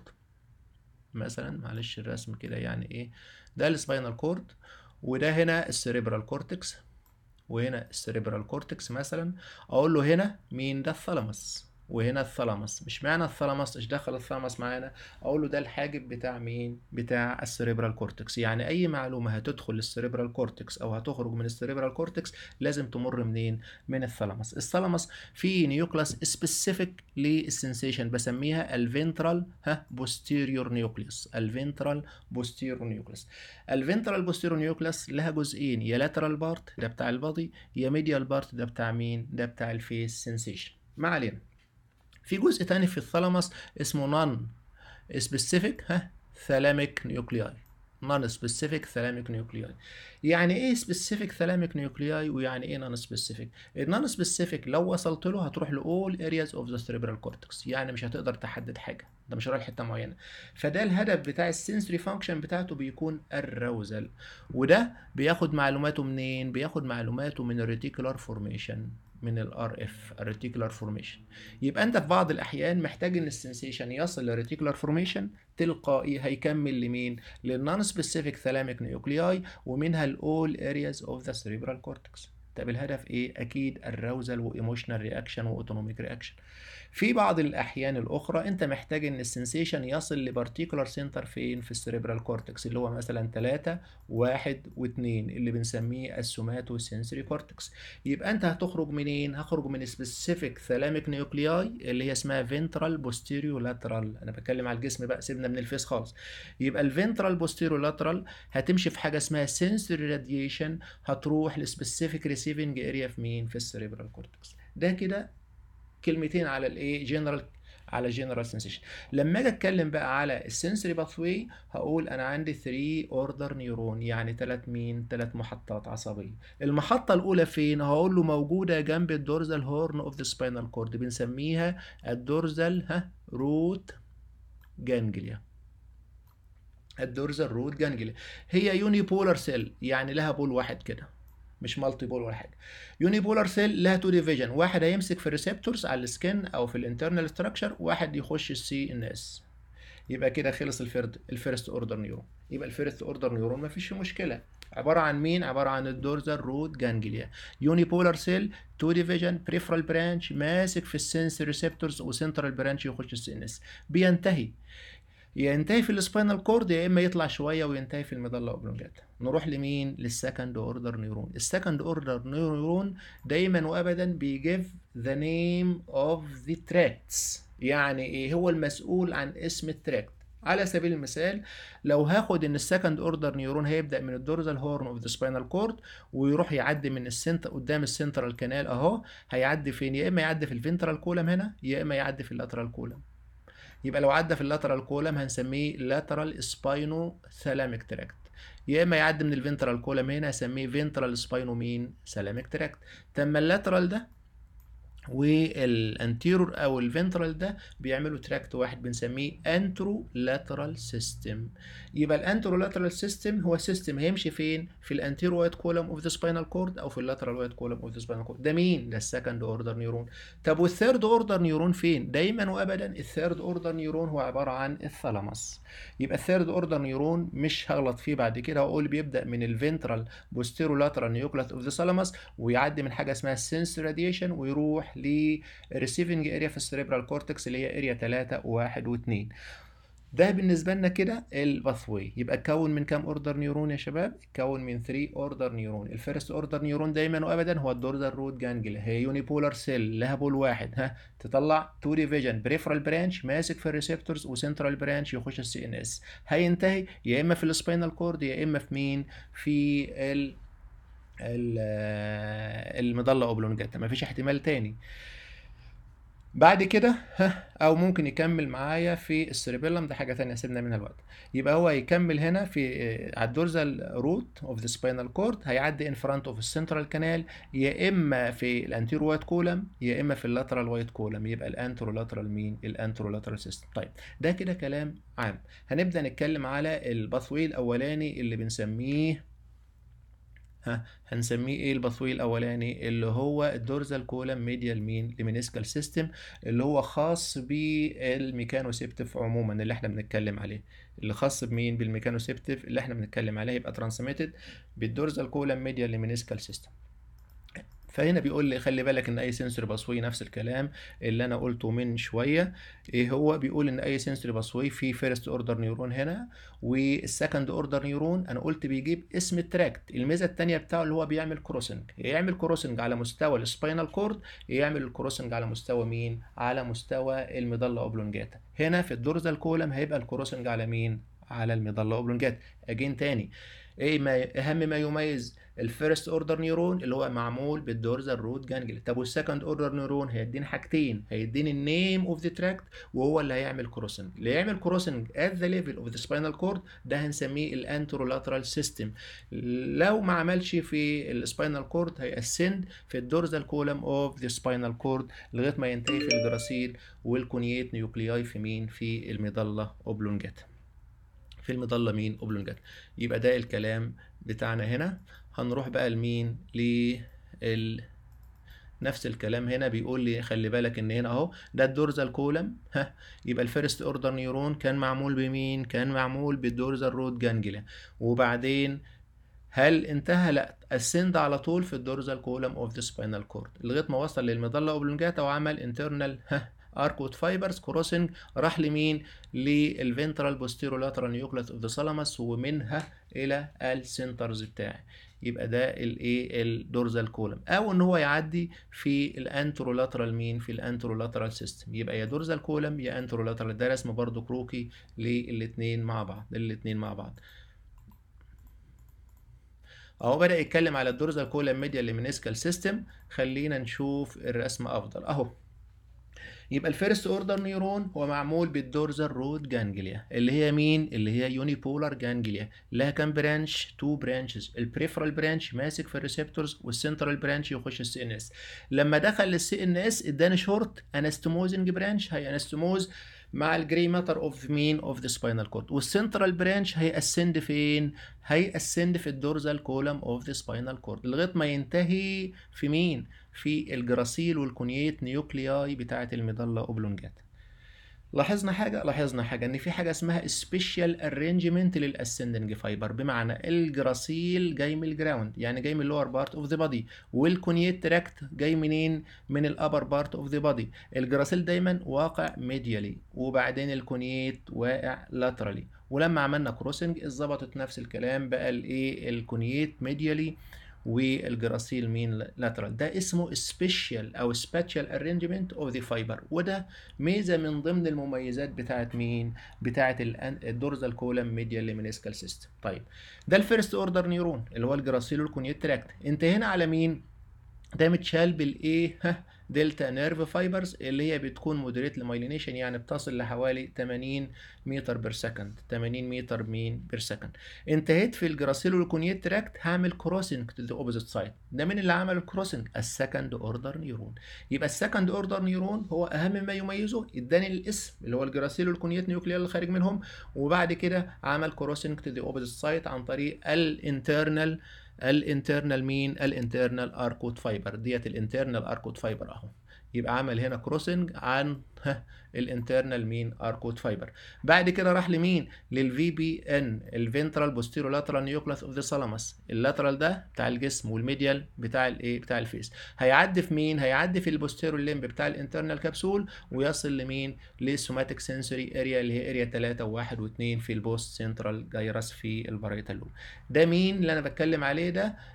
مثلا، معلش الرسم كده يعني ايه، ده السباينال كورد وده هنا السيريبرال كورتكس وهنا السيريبرال كورتكس مثلا. اقول له هنا مين؟ ده الثالاموس، وهنا الثالاموس. مش معنى الثالاموس ايش دخل الثالاموس معانا؟ اقول له ده الحاجب بتاع مين؟ بتاع السيريبرال كورتكس. يعني اي معلومه هتدخل للسيريبرال كورتكس او هتخرج من السيريبرال كورتكس لازم تمر منين؟ من الثالاموس. الثالاموس فيه نيوكلاس سبيسيفيك للسنسيشن بسميها الفنترال بوستيريور نيوكليوس. الفنترال بوستيريور نيوكليوس. الفنترال بوستيريور نيوكليوس لها جزئين، يا لاترال بارت ده بتاع البادي، يا ميديال بارت ده بتاع مين؟ ده بتاع الفيس سنسيشن. ما علينا. في جزء تاني في الثالاموس اسمه نون سبيسيفيك ثالاميك نيوكلياي. نون سبيسيفيك ثالاميك نيوكلياي. يعني ايه سبيسيفيك ثالاميك نيوكلياي ويعني ايه نون سبيسيفيك؟ النون سبيسيفيك لو وصلت له هتروح لاول ارياز اوف ذا سيريبرال كورتكس، يعني مش هتقدر تحدد حاجه، ده مش رايح حته معينه. فده الهدف بتاع السنسوري فانكشن بتاعته بيكون الروزل. وده بياخد معلوماته منين؟ بياخد معلوماته من الريتيكولار فورميشن، من الار اف، الريتيكولار فورميشن. يبقى انت في بعض الاحيان محتاج ان السنسيشن يصل للريتيكولار فورميشن تلقائي، هيكمل لمين؟ للنون سبيسيفيك ثالاميك نيوكلياي ومنها الاول ارياز اوف ذا سيريبرال كورتكس. طب الهدف ايه؟ اكيد الروزال وايموشنال رياكشن واوتونوميك رياكشن. في بعض الاحيان الاخرى انت محتاج ان السنسيشن يصل لبارتيكولار سنتر فين؟ في السيريبرال كورتكس، اللي هو مثلا 3 1 و2 اللي بنسميه السوماتو سنسوري كورتكس. يبقى انت هتخرج منين؟ هخرج من سبيسيفيك ثالاميك نيوكلياي اللي هي اسمها فينترال بوستيريو لاترال. انا بتكلم على الجسم بقى، سيبنا من الفيس خالص. يبقى الفينترال بوستيريو لاترال هتمشي في حاجه اسمها سنسوري راديشن، هتروح لسبيسيفيك ريسيفنج اريا في مين؟ في السيريبرال كورتكس. ده كده كلمتين على الايه؟ جنرال، على جنرال سنسيشن. لما اجي اتكلم بقى على السنسوري باثوي هقول انا عندي 3 اوردر نيورون، يعني 3 مين؟ 3 محطات عصبيه. المحطه الاولى فين؟ هقول له موجوده جنب الدورزال هورن اوف ذا سباينال كورد، بنسميها الدورزال روت جانجليا. الدورزال روت جانجليا هي يوني بولار سيل، يعني لها بول واحد كده، مش مالتي بول ولا حاجه. يوني بولار سيل لها تو ديفيجن، واحد هيمسك في الريسبتورز على السكن او في الانترنال ستراكشر، واحد يخش السي ان اس. يبقى كده خلص الفيرست اوردر نيورون. يبقى الفيرست اوردر نيورون مفيش فيه مشكله، عباره عن مين؟ عباره عن الدورزال روت جانجليا. يوني بولار سيل، تو ديفيجن، بريفرال برانش ماسك في السنس ريسبتورز، وسنترال برانش يخش السي ان اس. بينتهي ينتهي في السباينال كورد، يا اما يطلع شويه وينتهي في الميدالا اوبلونجاتا. نروح لمين؟ للسكند اوردر نيورون. السكند اوردر نيورون دايما وابدا بيجيف ذا نيم اوف ذا تراكتس. يعني ايه؟ هو المسؤول عن اسم التراكت. على سبيل المثال لو هاخد ان السكند اوردر نيورون هيبدا من الدورزال هورن اوف ذا سباينال كورد ويروح يعدي من السنتر قدام السنترال كانال اهو، هيعدي فين؟ يا اما يعدي في الفنترال كولم هنا، يا اما يعدي في اللاترال كولم. يبقى لو عدى في اللاترال كولم هنسميه لاترال سباينو ثالاميك تراكت، يا اما يعدي من الفنترال كولم هنا هسميه فنترال سباينو مين؟ ثالاميك تراكت. تم اللاترال ده والانتيرور او الفنترال ده بيعملوا تراكت واحد بنسميه انترو لاترال سيستم. يبقى الانترو لاترال سيستم هو سيستم هيمشي فين؟ في الانتيرو وايت كولم اوف ذا سباينال كورد او في اللاترال وايت كولم اوف ذا سباينال كورد. ده مين؟ ده السكند اوردر نيورون. طب والثيرد اوردر نيورون فين؟ دايما وابدا الثيرد اوردر نيورون هو عباره عن الثالاموس. يبقى الثيرد اوردر نيورون مش هغلط فيه بعد كده، هقول بيبدا من الفنترال بوستيرو لاترال نيوكلاس اوف ذا ثالاموس ويعدي من حاجه اسمها السنس راديشن ويروح لريسيفنج اريا في السريبرال كورتكس اللي هي اريا 3 و1 و2. ده بالنسبه لنا كده الباثوي. يبقى اتكون من كام اوردر نيورون يا شباب؟ اتكون من 3 اوردر نيورون. الفيرست اوردر نيورون دايما وابدا هو الدورزال روت جانجل، هي يوني بولار سيل لها بول واحد تطلع تو ديفيجن، بريفرال برانش ماسك في الريسبتورز وسنترال برانش يخش السي ان اس. هينتهي يا اما في السباينال كورد يا اما في مين؟ في المظله اوبلونجاتا، مفيش احتمال تاني. بعد كده او ممكن يكمل معايا في السيربيلم، ده حاجه ثانيه سيبنا منها الوقت. يبقى هو يكمل هنا في على الدورزال روت اوف ذا سباينال كورد، هيعدي ان فرونت اوف السنترال كانال، يا اما في الانتيرو وايت كولم يا اما في اللاترال وايت كولم. يبقى الانترو لاترال مين؟ الانترو لاترال سيستم. طيب ده كده كلام عام. هنبدا نتكلم على الباثوي الاولاني اللي بنسميه هنسميه ايه؟ الباثوي الاولاني اللي هو الدورزال كولم ميديال مين؟ لمينيسكال سيستم، اللي هو خاص بالميكانوسيبتيف عموما اللي احنا بنتكلم عليه. اللي خاص بمين؟ بالميكانوسيبتيف اللي احنا بنتكلم عليه، يبقى ترانسميتد بالدورزال كولم ميديال لمينيسكال سيستم. فهنا بيقول لي خلي بالك ان اي سنسوري باسوي نفس الكلام اللي انا قلته من شويه. ايه هو بيقول ان اي سنسوري باسوي في فيرست اوردر نيورون هنا، والسكند اوردر نيورون انا قلت بيجيب اسم التراكت. الميزه الثانيه بتاعه اللي هو بيعمل كروسنج، يعمل كروسنج على مستوى السباينال كورد، يعمل الكروسنج على مستوى مين؟ على مستوى الميدالا اوبلونجاتا. هنا في الدورزال كولم هيبقى الكروسنج على مين؟ على الميدالا اوبلونجاتا. اجين تاني، ايه ما اهم ما يميز الفيرست اوردر نيورون اللي هو معمول بالدورزال روت جانجلي. طب والسكند اوردر نيورون هيديني حاجتين، هيديني النيم اوف ذا تراكت، وهو اللي هيعمل كروسنج. اللي يعمل كروسنج ات ذا ليفل اوف ذا سباينال كورد ده هنسميه الانترولاترال سيستم. لو ما عملش في السباينال كورد هيأسند في الدورزال كولم اوف ذا سباينال كورد لغايه ما ينتهي في الجراسيل والكونيات نيوكلياي في مين؟ في الميدالا اوبلونجاتا. في المظلة مين؟ اوبلونجاتا. يبقى ده الكلام بتاعنا هنا. هنروح بقى لمين؟ نفس الكلام هنا بيقول لي خلي بالك ان هنا اهو ده الدورزال كولم. ها، يبقى الفيرست اوردر نيورون كان معمول بمين؟ كان معمول بالدورزال روت جانجليا. وبعدين هل انتهى؟ لا، اسند على طول في الدورزال كولم اوف ذا سباينال كورد لغايه ما وصل للمظله اوبلونجاتا وعمل انترنال اركوت فايبرز كروسنج، راح لمين؟ للفنترال بوستيرولاترال نيوكليس اوف ذا ثالاموس، ومنها الى السنترز بتاعي. يبقى ده الايه؟ الدورزال كولم. او ان هو يعدي في الانترولاترال مين؟ في الانترولاترال سيستم. يبقى يا دورزال كولم يا انترولاترال. ده رسم برضو كروكي للاثنين مع بعض، للاثنين مع بعض. اهو بدأ يتكلم على الدورزال كولم ميديال لمينيسكال سيستم. خلينا نشوف الرسم افضل اهو. يبقى الفيرست اوردر نيورون هو معمول بالدورزال روت جانجليا اللي هي مين؟ اللي هي يونيبولار جانجليا. لها كام برانش؟ 2 برانشز. البريفرال برانش ماسك في الريسبتورز، والسنترال برانش يخش السي ان اس. لما دخل السي ان اس اداني شورت انستموزنج برانش، هي انستموز مع الجري ماتر اوف مين؟ اوف ذا سباينال كورد. والسنترال برانش هيأسند فين؟ هيأسند في الدورزال كولم اوف ذا سباينال كورد لغايه ما ينتهي في مين؟ في الجراسيل والكونيات نيوكلياي بتاعه الميدالا اوبلونجاتا. لاحظنا حاجه ان في حاجه اسمها سبيشال ارينجمنت للاسندنج فايبر، بمعنى الجراسيل جاي من الجراوند، يعني جاي من اللور بارت اوف ذا بادي، والكونيات تراكت جاي منين؟ من الابر بارت اوف ذا بادي. الجراسيل دايما واقع ميديالي، وبعدين الكونيات واقع لاترالي. ولما عملنا كروسنج اتظبطت نفس الكلام، بقى الايه؟ الكونيات ميديالي والجراسيل مين؟ لاترال. ده اسمه سبيشال او سباتشال ارينجمنت اوف ذا فايبر، وده ميزه من ضمن المميزات بتاعت مين؟ بتاعت الدورزال كولم ميديال لمينيسكال سيستم. طيب ده الفيرست اوردر نيورون اللي هو الجراسيل والكونيات تراكت. انتهينا على مين؟ ده متشال بالايه؟ دلتا نيرف فايبرز اللي هي بتكون مودريت لمايلينيشن، يعني بتصل لحوالي 80 متر بير سكند. 80 متر مين؟ بير سكند. انتهيت في الجراسيل والكونيات تراكت، هعمل كروسنج تو ذا اوبوزيت سايد. ده مين اللي عمل الكروسنج؟ السكند اوردر نيورون. يبقى السكند اوردر نيورون هو اهم ما يميزه، اداني الاسم اللي هو الجراسيل والكونيات نيوكليال اللي خارج منهم، وبعد كده عمل كروسنج تو ذا اوبوزيت سايد عن طريق الانترنال مين؟ الانترنال اركوت فايبر. ديت الانترنال اركوت فايبر اهو. يبقى عمل هنا كروسنج عن الانترنال مين؟ اركوت فايبر. بعد كده راح لمين؟ للفي بي ان، الفنترال بوستيرولاترال نيوكلاس اوف ذا ثالاموس. اللاترال ده بتاع الجسم، والميديال بتاع الايه؟ بتاع الفيس. هيعدي في مين؟ هيعدي في البوستيرول ليمب بتاع الانترنال كبسول، ويصل لمين؟ للسوماتيك سنسوري اريا اللي هي اريا 3 و1 و2 في البوست سنترال جايرس في الباريتال لوب. ده مين اللي انا بتكلم عليه؟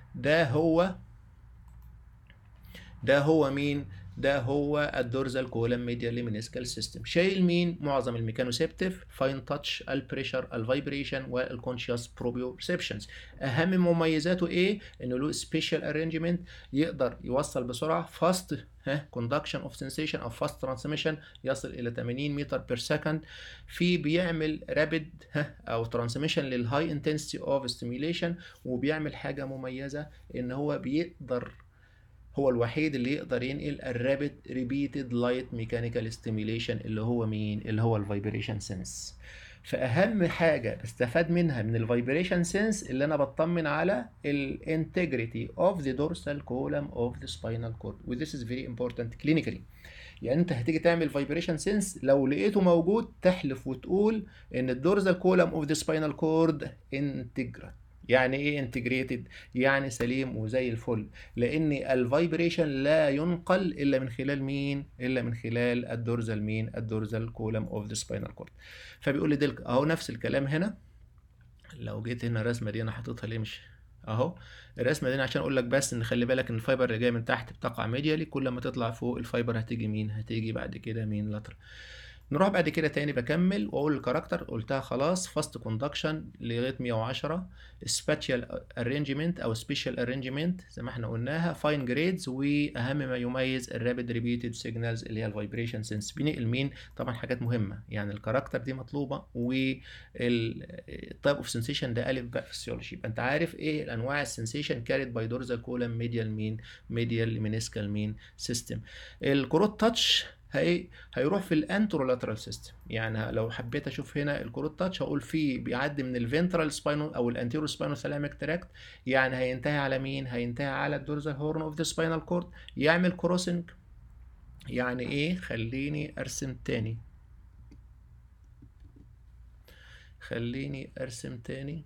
ده هو مين؟ ده هو الدورزال كولم ميديال لمينيسكال سيستم. شايل مين؟ معظم الميكانوسيبتيف، فاين تاتش، البريشر، الفايبريشن، والكونشيوس بروبيو ريسبشنز. اهم مميزاته ايه؟ انه له سبيشال ارينجمنت، يقدر يوصل بسرعه فاست كوندكشن اوف سنسيشن او فاست ترانسميشن يصل الى 80 متر بير سكند. في بيعمل رابيد او ترانسميشن للهاي انتنسيتي اوف ستيميوليشن. وبيعمل حاجه مميزه ان هو الوحيد اللي يقدر ينقل الرابid repeated light mechanical stimulation اللي هو مين؟ اللي هو الفايبريشن سنس. فأهم حاجة بستفاد منها من الفايبريشن سنس اللي أنا بطمن على integrity of the dorsal column of the spinal cord. و this is very important clinically. يعني أنت هتيجي تعمل فايبريشن سنس لو لقيته موجود تحلف وتقول إن الدورزال كولم of the spinal cord integral. يعني ايه انتجريتد؟ يعني سليم وزي الفل، لان الفايبريشن لا ينقل الا من خلال مين؟ الا من خلال الدورزال مين؟ الدورزال كولم اوف ذا سباينال كورد. فبيقول لي ديلك اهو نفس الكلام هنا. لو جيت هنا الرسمه دي انا حاططها ليه مش اهو؟ الرسمه دي عشان اقول لك بس ان خلي بالك ان الفايبر اللي جايه من تحت بتقع ميديالي، كل ما تطلع فوق الفايبر هتيجي مين؟ هتيجي بعد كده مين؟ لاترال. نروح بعد كده تاني بكمل واقول الكاركتر قلتها خلاص. فاست كوندكشن لغايه 110، سباتشال ارينجمنت او سبيشال ارينجمنت زي ما احنا قلناها، فاين جريدز، واهم ما يميز الرابيد ريبيتد سيجنالز اللي هي الفايبريشن سنس. بنقل مين؟ طبعا حاجات مهمه يعني الكاركتر دي مطلوبه، والتايب اوف سنسيشن ده الف باء فيسيولوجي. يبقى انت عارف ايه الانواع السنسيشن كاريد باي دورزال كولم ميديال مين؟ ميديال مينيسكال مين سيستم. الكروت تاتش هيروح في الانترولاترال سيستم. يعني لو حبيت اشوف هنا الكروت تاتش هقول فيه بيعدي من الفنترال سباينو او الانتيرو سباينو ثالاميك تراكت، يعني هينتهي على مين؟ هينتهي على الدورزال هورن اوف ذا سباينال كورد، يعمل كروسنج. يعني ايه؟ خليني ارسم تاني، خليني ارسم تاني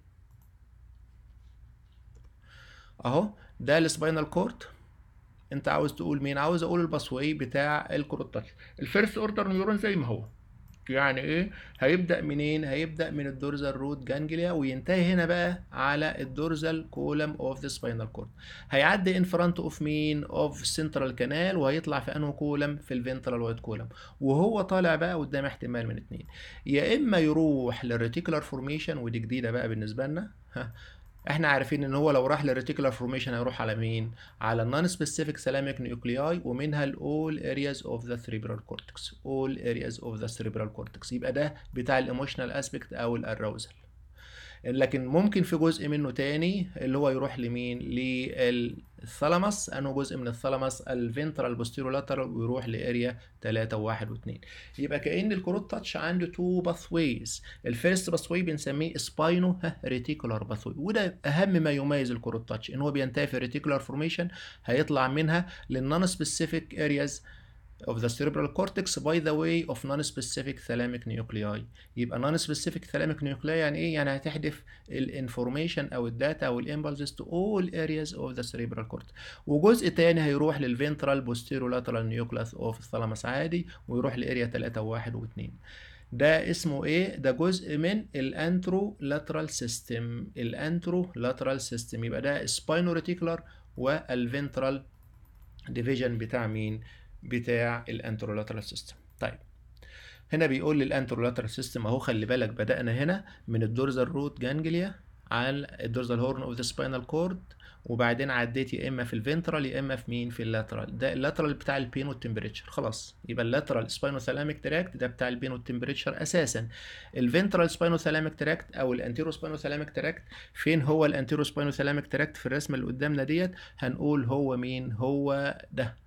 اهو. ده السباينال كورد. انت عاوز تقول مين؟ عاوز اقول الباسواي بتاع الكروت تاتش. الفيرست اوردر نيورون زي ما هو، يعني ايه؟ هيبدأ منين؟ هيبدأ من الدورزال روت جانجليا وينتهي هنا بقى على الدورزال كولم اوف ذا سباينال كورد. هيعدي ان فرونت اوف مين؟ اوف سنترال كانال، وهيطلع في انه كولم؟ في الفنترال وايت كولم. وهو طالع بقى قدام احتمال من اتنين، يا اما يروح للريتيكولار فورميشن، ودي جديدة بقى بالنسبة لنا. احنا عارفين ان هو لو راح للريتيكولار فورميشن هيروح على مين؟ على النون سبيسيفيك سلاميك نيوكلياي، ومنها الاول ارياز اوف ذا cerebral كورتكس، اول ارياز اوف ذا cerebral كورتكس. يبقى ده بتاع الايموشنال اسبيكت او الاراوزل. لكن ممكن في جزء منه تاني اللي هو يروح لمين؟ للثالاموس. انه جزء من الثالاموس الفنترال بوستيرولاترال، ويروح لاريا 3 و1 و2. يبقى كأن الكروت تاتش عنده تو باثويز. الفيرست باثوي بنسميه سباينو ريتيكولار باثوي، وده اهم ما يميز الكروت تاتش ان هو بينتهي في ريتيكولار فورميشن، هيطلع منها للنون سبيسيفيك ارياز of the cerebral cortex by the way of non-specific thalamic nuclei. يبقى non-specific thalamic nuclei يعني ايه؟ يعني هتحدف الانفورميشن او الداتا او الامبلسز to all areas of the cerebral cortex. وجزء تاني هيروح للفنترال posterolateral nucleus of الثالاموس عادي، ويروح لاريا 3 و1 و2. ده اسمه ايه؟ ده جزء من الانترو لاترال سيستم. الانترو لاترال سيستم يبقى ده سباينو ريتيكولار والفنترال ديفيجن بتاع مين؟ بتاع الانترولاترال سيستم. طيب هنا بيقول لي الانترولاترال سيستم اهو. خلي بالك بدأنا هنا من الدورزال روت جانجليا على الدورزال هورن اوف ذا سباينال كورد، وبعدين عديت يا اما في الفنترال يا اما في مين؟ في اللاترال. ده اللاترال بتاع البين والتمبريتشر. خلاص يبقى اللاترال سباينو ثالاميك تراكت ده بتاع البين والتمبريتشر اساسا. الفنترال سباينو ثالاميك تراكت او الانتيرو سباينو ثالاميك تراكت، فين هو الانتيرو سباينو ثالاميك تراكت في الرسمه اللي قدامنا ديت؟ هنقول هو مين؟ هو ده،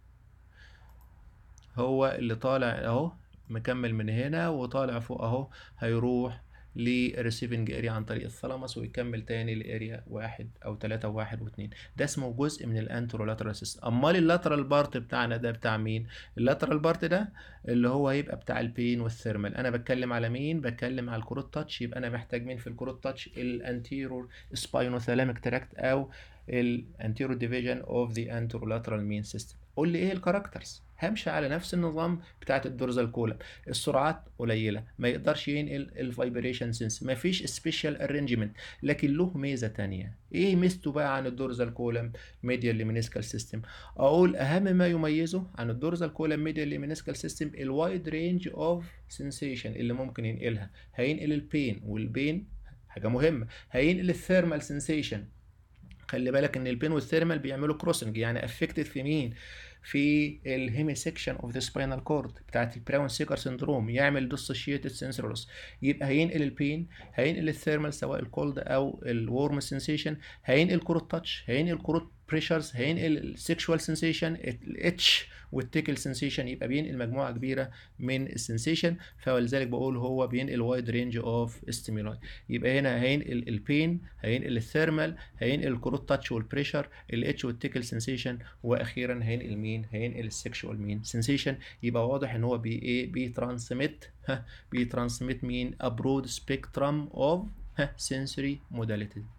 هو اللي طالع اهو، مكمل من هنا وطالع فوق اهو، هيروح لريسيفنج اريا عن طريق الثالاموس، ويكمل تاني لاريا 1 او 3 و1 و2. ده اسمه جزء من الانترولاترال سيستم. امال اللاترال بارت بتاعنا ده بتاع مين؟ اللاترال بارت ده اللي هو هيبقى بتاع البين والثيرمال. انا بتكلم على مين؟ بتكلم على الكروت تاتش. يبقى انا محتاج مين في الكروت تاتش؟ الانتيرور سباينو ثالاميك تراكت او الانتيرور ديفيجن اوف ذا انترولاترال مين سيستم. قول لي ايه الكاركترز؟ همشي على نفس النظام بتاعت الدورزال كولم. السرعات قليله، ما يقدرش ينقل الفايبريشن سنس، ما فيش سبيشال ارينجمنت. لكن له ميزه تانية. ايه ميزته بقى عن الدورزال كولم ميديال لمينيسكال سيستم؟ اقول اهم ما يميزه عن الدورزال كولم ميديال لمينيسكال سيستم الوايد رينج اوف سنسيشن اللي ممكن ينقلها. هينقل البين، والبين حاجه مهمه. هينقل الثيرمال سنسيشن. خلي بالك ان البين والثيرمال بيعملوا كروسنج، يعني افكتد في مين؟ في الهيمي سيكشن اوف ذا سباينال كورد بتاعت البراون سيكر سندروم، يعمل ديسوشيتد سنسوري لوس. يبقى هينقل البين، هينقل الثيرمال سواء الكولد او الورم سنسيشن، هينقل كروت تاتش، هينقل كروت بريشرز، هينقل السكشوال سنسيشن الاتش والتيكل سنسيشن. يبقى بينقل مجموعه كبيره من السنسيشن، فلذلك بقول هو بينقل وايد رينج اوف ستيمولاي. يبقى هنا هينقل البين، هينقل الثيرمال، هينقل الكروت تاتش والبريشر، الاتش والتيكل سنسيشن، واخيرا هينقل مين؟ هينقل السكشوال مين سنسيشن. يبقى واضح ان هو بي ايه؟ بيترانسميت بيترانسميت مين؟ ابرود سبيكترم اوف sensory modality.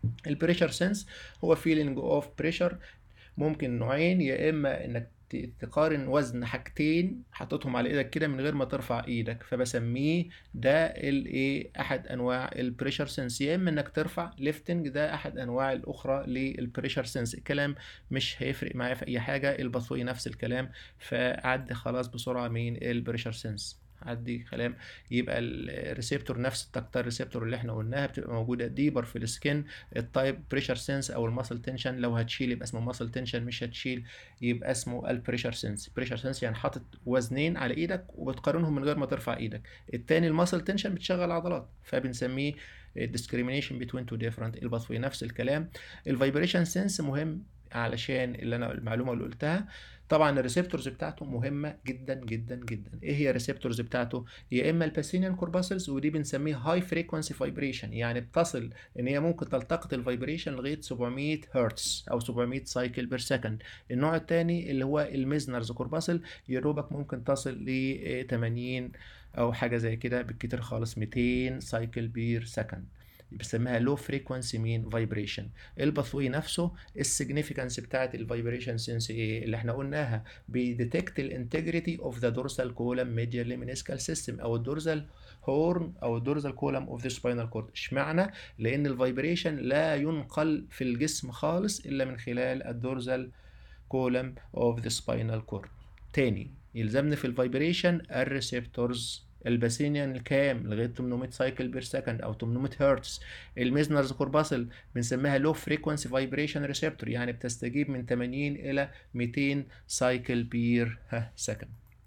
البريشر سنس هو feeling of pressure، ممكن نوعين، يا اما انك تقارن وزن حاجتين حطيتهم على ايدك كده من غير ما ترفع ايدك، فبسميه ده الايه احد انواع البريشر سنس، يا اما انك ترفع ليفتنج، ده احد انواع الاخرى للبريشر سنس. الكلام مش هيفرق معايا في اي حاجه، الباثوي نفس الكلام، فعدي خلاص بسرعه من البريشر سنس، عدي كلام. يبقى الريسبتور نفس التكتار الريسبتور اللي احنا قلناها بتبقى موجوده ديبر في السكن. التايب بريشر سنس او الماسل تنشن، لو هتشيل يبقى اسمه ماسل تنشن، مش هتشيل يبقى اسمه البريشر سنس. بريشر سنس يعني حاطط وزنين على ايدك وبتقارنهم من غير ما ترفع ايدك. التاني الماسل تنشن بتشغل عضلات، فبنسميه discrimination between two different الباثوي نفس الكلام. الفايبريشن سنس مهم علشان اللي انا المعلومه اللي قلتها. طبعا الريسبتورز بتاعته مهمه جدا جدا جدا. ايه هي الريسبتورز بتاعته؟ يا اما الباسينيان كورباسلز، ودي بنسميه هاي فريكوانسي فايبريشن، يعني بتصل ان هي ممكن تلتقط الفايبريشن لغايه 700 هرتز او 700 سايكل بير سكند. النوع الثاني اللي هو الميزنرز كورباسل، يا دوبك ممكن تصل ل 80 او حاجه زي كده، بالكتير خالص 200 سايكل بير سكند، بسميها لو فريكوانسي مين فايبريشن. الباثوي نفسه السيجنيفيكانس بتاعت الفايبريشن سنس ايه اللي احنا قلناها؟ بيديتكت الانتجريتي اوف ذا دورسال كولم ميديالي منسكال سيستم، او الدورسال هورن او الدورسال كولم اوف ذا سباينال كورد. اشمعنى؟ لان الفايبريشن لا ينقل في الجسم خالص الا من خلال الدورسال كولم اوف ذا سباينال كورد. تاني يلزمني في الفايبريشن الريسبتورز، الباسينيان الكام لغايه 800 سايكل بير سكند او 800 هرتز. الميزنرز كورباسل بنسميها لو فريكوانسي فايبريشن ريسبتور، يعني بتستجيب من 80 الى 200 سايكل بير سكند.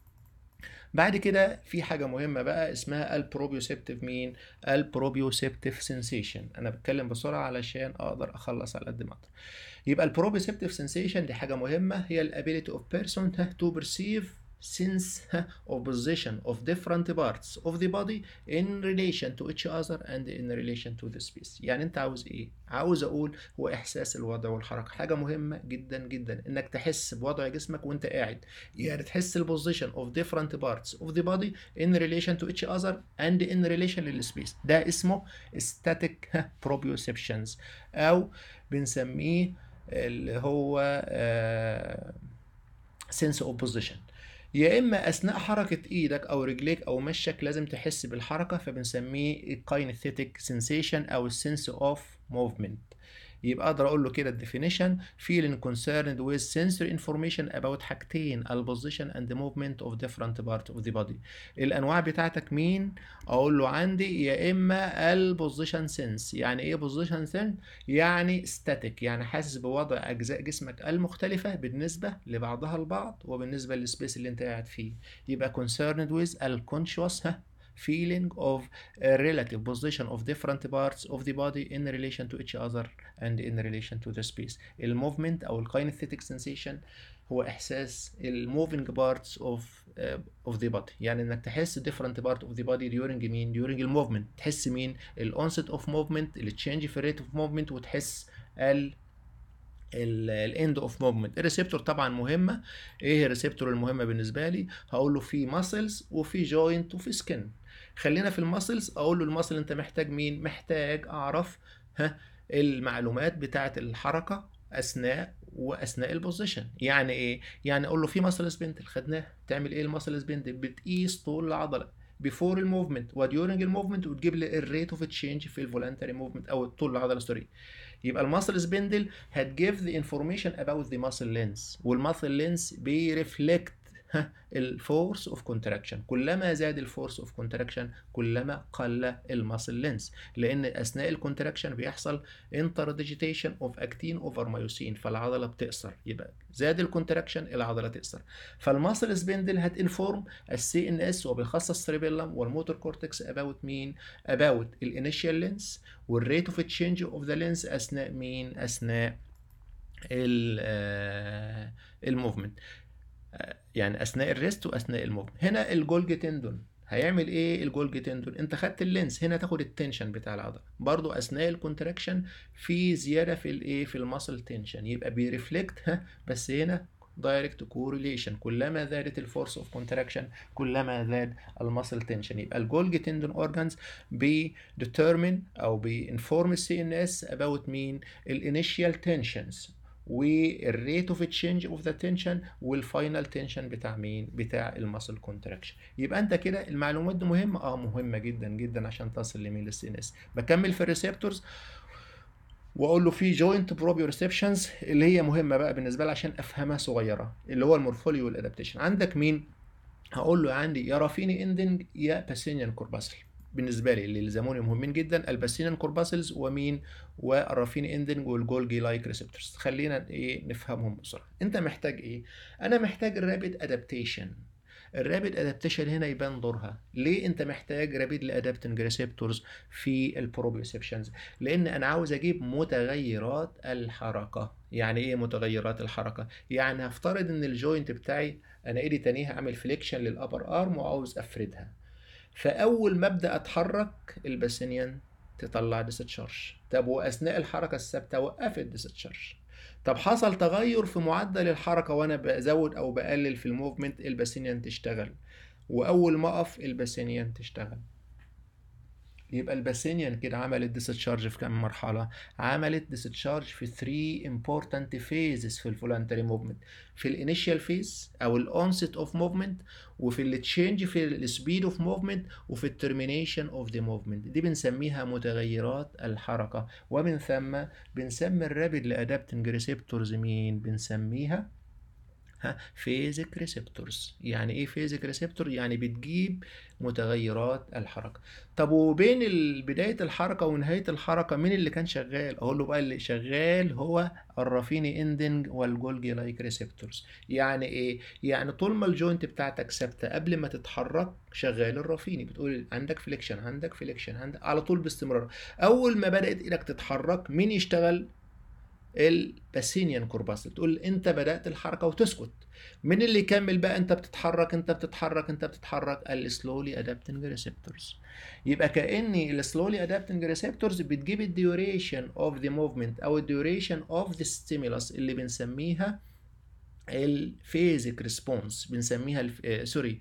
بعد كده في حاجة مهمة بقى اسمها البروبيوسيبتيف مين؟ البروبيوسيبتيف سensation. أنا بتكلم بسرعة علشان أقدر أخلص على قد ما أقدر. يبقى البروبيوسيبتيف سensation دي حاجة مهمة، هي الability of person to perceive sense of position of different parts of the body in relation to each other and in relation to the space. يعني انت عاوز ايه؟ عاوز اقول هو احساس الوضع والحركة. حاجة مهمة جدا جدا انك تحس بوضع جسمك وانت قاعد، يعني تحس البوزيشن of different parts of the body in relation to each other and in relation للسبيس. ده اسمه static proprioceptions، او بنسميه اللي هو sense of position. يا اما اثناء حركه ايدك او رجليك او مشيك لازم تحس بالحركه، فبنسميه kinetic sensation او sense of movement. يبقى اقدر اقول له كده الديفينيشن: feeling concerned with sensory information about حاجتين البوزيشن and the movement of different part of the body. الانواع بتاعتك مين؟ اقول له عندي يا اما البوزيشن سنس. يعني ايه بوزيشن سنس؟ يعني ستاتيك، يعني حاسس بوضع اجزاء جسمك المختلفه بالنسبه لبعضها البعض وبالنسبه للسبيس اللي انت قاعد فيه. يبقى concerned with الكونشوس feeling of a relative position of different parts of the body in relation to each other and in relation to the space. الموفمنت او الكاينثيتيك sensation هو احساس الموفينج بارتس of the body، يعني انك تحس different part of the body during مين؟ during الموفمنت. تحس مين؟ الانست اوف موفمنت، التشينج في الريت اوف موفمنت، وتحس الاند اوف موفمنت. الريسبتور طبعا مهمه. ايه الريسبتور المهمه بالنسبه لي؟ هقول له في ماسلز وفي جوينت وفي سكن. خلينا في الماسلز. اقول له الماسل انت محتاج مين؟ محتاج اعرف المعلومات بتاعه الحركه واثناء البوزيشن. يعني ايه؟ يعني اقول له في ماسل سبندل خدناه. تعمل ايه الماسل سبندل؟ بتقيس طول العضله بيفور الموفمنت وديورنج الموفمنت، وتجيب لي الريت اوف تشينج في الفولانتري موفمنت او طول العضله، سوري. يبقى الماسل سبندل هتجيف the information about the muscle length، والماسل length بيرفلكت الفورس اوف كونتراكشن. كلما زاد الفورس اوف كونتراكشن كلما قل الماسل لينس، لان اثناء الكونتراكشن بيحصل انترديجيتيشن اوف اكتين اوفر مايوسين، فالعضله بتقصر. يبقى زاد الكونتراكشن العضله تقصر. فالماسل سبندل هتنفورم السي ان اس وبالخاصه السريبيلم والموتور كورتكس اباوت مين؟ اباوت الانيشال لينس والريت اوف تشينج اوف ذا لينس اثناء مين؟ اثناء الموفمنت، يعني اثناء الريست واثناء الموفمنت. هنا الجولجي تندون هيعمل ايه؟ الجولجي تندون انت خدت اللينس، هنا تاخد التنشن بتاع العضله برضو اثناء الكونتراكشن، في زياده في الايه؟ في الماسل تنشن، يبقى بيرفلكت بس هنا دايركت كورليشن، كلما زادت الفورس اوف كونتراكشن كلما زاد المسل تنشن. يبقى الجولجي تندون اورجانز بيديترمين او بينفورم السي ان اس اباوت مين؟ الانيشيال تنشنز والريت اوف تشينج اوف ذا تنشن والفاينل تنشن بتاع مين؟ بتاع المسل كونتراكشن. يبقى انت كده المعلومات دي مهمه، مهمه جدا جدا عشان تصل لمين؟ للسي ان اس. بكمل في الريسبتورز واقول له في جوينت بروبيورسبشنز اللي هي مهمه بقى بالنسبه لي عشان افهمها صغيره، اللي هو المورفولي والادابتيشن. عندك مين؟ هقول له عندي يا رافيني اندنج يا باسينيان كورباسل. بالنسبه لي اللي يلزموني مهمين جدا الباسينيان كورباسلز ومين؟ والرافيني اندنج والجولجي لايك ريسبتورز. خلينا ايه نفهمهم بسرعه. انت محتاج ايه؟ انا محتاج الرابيد ادابتيشن. الرابيد ادابتيشن هنا يبان دورها ليه. انت محتاج رابيد لادابتنج ريسبتورز في البروبيوسبشنز، لان انا عاوز اجيب متغيرات الحركه. يعني ايه متغيرات الحركه؟ يعني هفترض ان الجوينت بتاعي انا ايدي تانية هعمل فليكشن للابر ارم وعاوز افردها، فاول ما ابدا اتحرك الباسينيان تطلع ديستشارج. طب واثناء الحركه الثابته وقفت ديستشارج. طب حصل تغير في معدل الحركه وانا بزود او بقلل في الموفمنت الباسينيان تشتغل، واول ما اقف الباسينيان تشتغل. يبقى الباسينيان كده عملت ديستشارج في كام مرحلة؟ عملت ديستشارج في 3 important phases في الفولانتري موفمنت. في الانيشال فيز او الانست اوف موفمنت، وفي التشينج في السبيد اوف موفمنت، وفي الترمينيشن اوف ذا موفمنت. دي بنسميها متغيرات الحركة، ومن ثم بنسمي الرابيد لادابتنج ريسبتورز مين؟ بنسميها فيزيك ريسبتورز. يعني ايه فيزيك ريسبتور؟ يعني بتجيب متغيرات الحركه. طب وبين بدايه الحركه ونهايه الحركه مين اللي كان شغال؟ اقول له بقى اللي شغال هو الرافيني اندنج والجولجي لايك ريسبتورز. يعني ايه؟ يعني طول ما الجوينت بتاعتك ثابته قبل ما تتحرك شغال الرافيني، بتقول عندك فليكشن عندك فليكشن عندك على طول باستمرار. اول ما بدات ايدك تتحرك مين يشتغل؟ الباسينيان كورباسل. تقول انت بدأت الحركة وتسكت. من اللي يكمل بقى؟ انت بتتحرك انت بتتحرك انت بتتحرك السلولي ادابتنج ريسبتورز. يبقى كأني السلولي ادابتنج ريسبتورز بتجيب الديوريشن اوف ذا موفمنت او الديوريشن اوف ذا ستيمولس اللي بنسميها الفيزيك ريسبونس. بنسميها سوري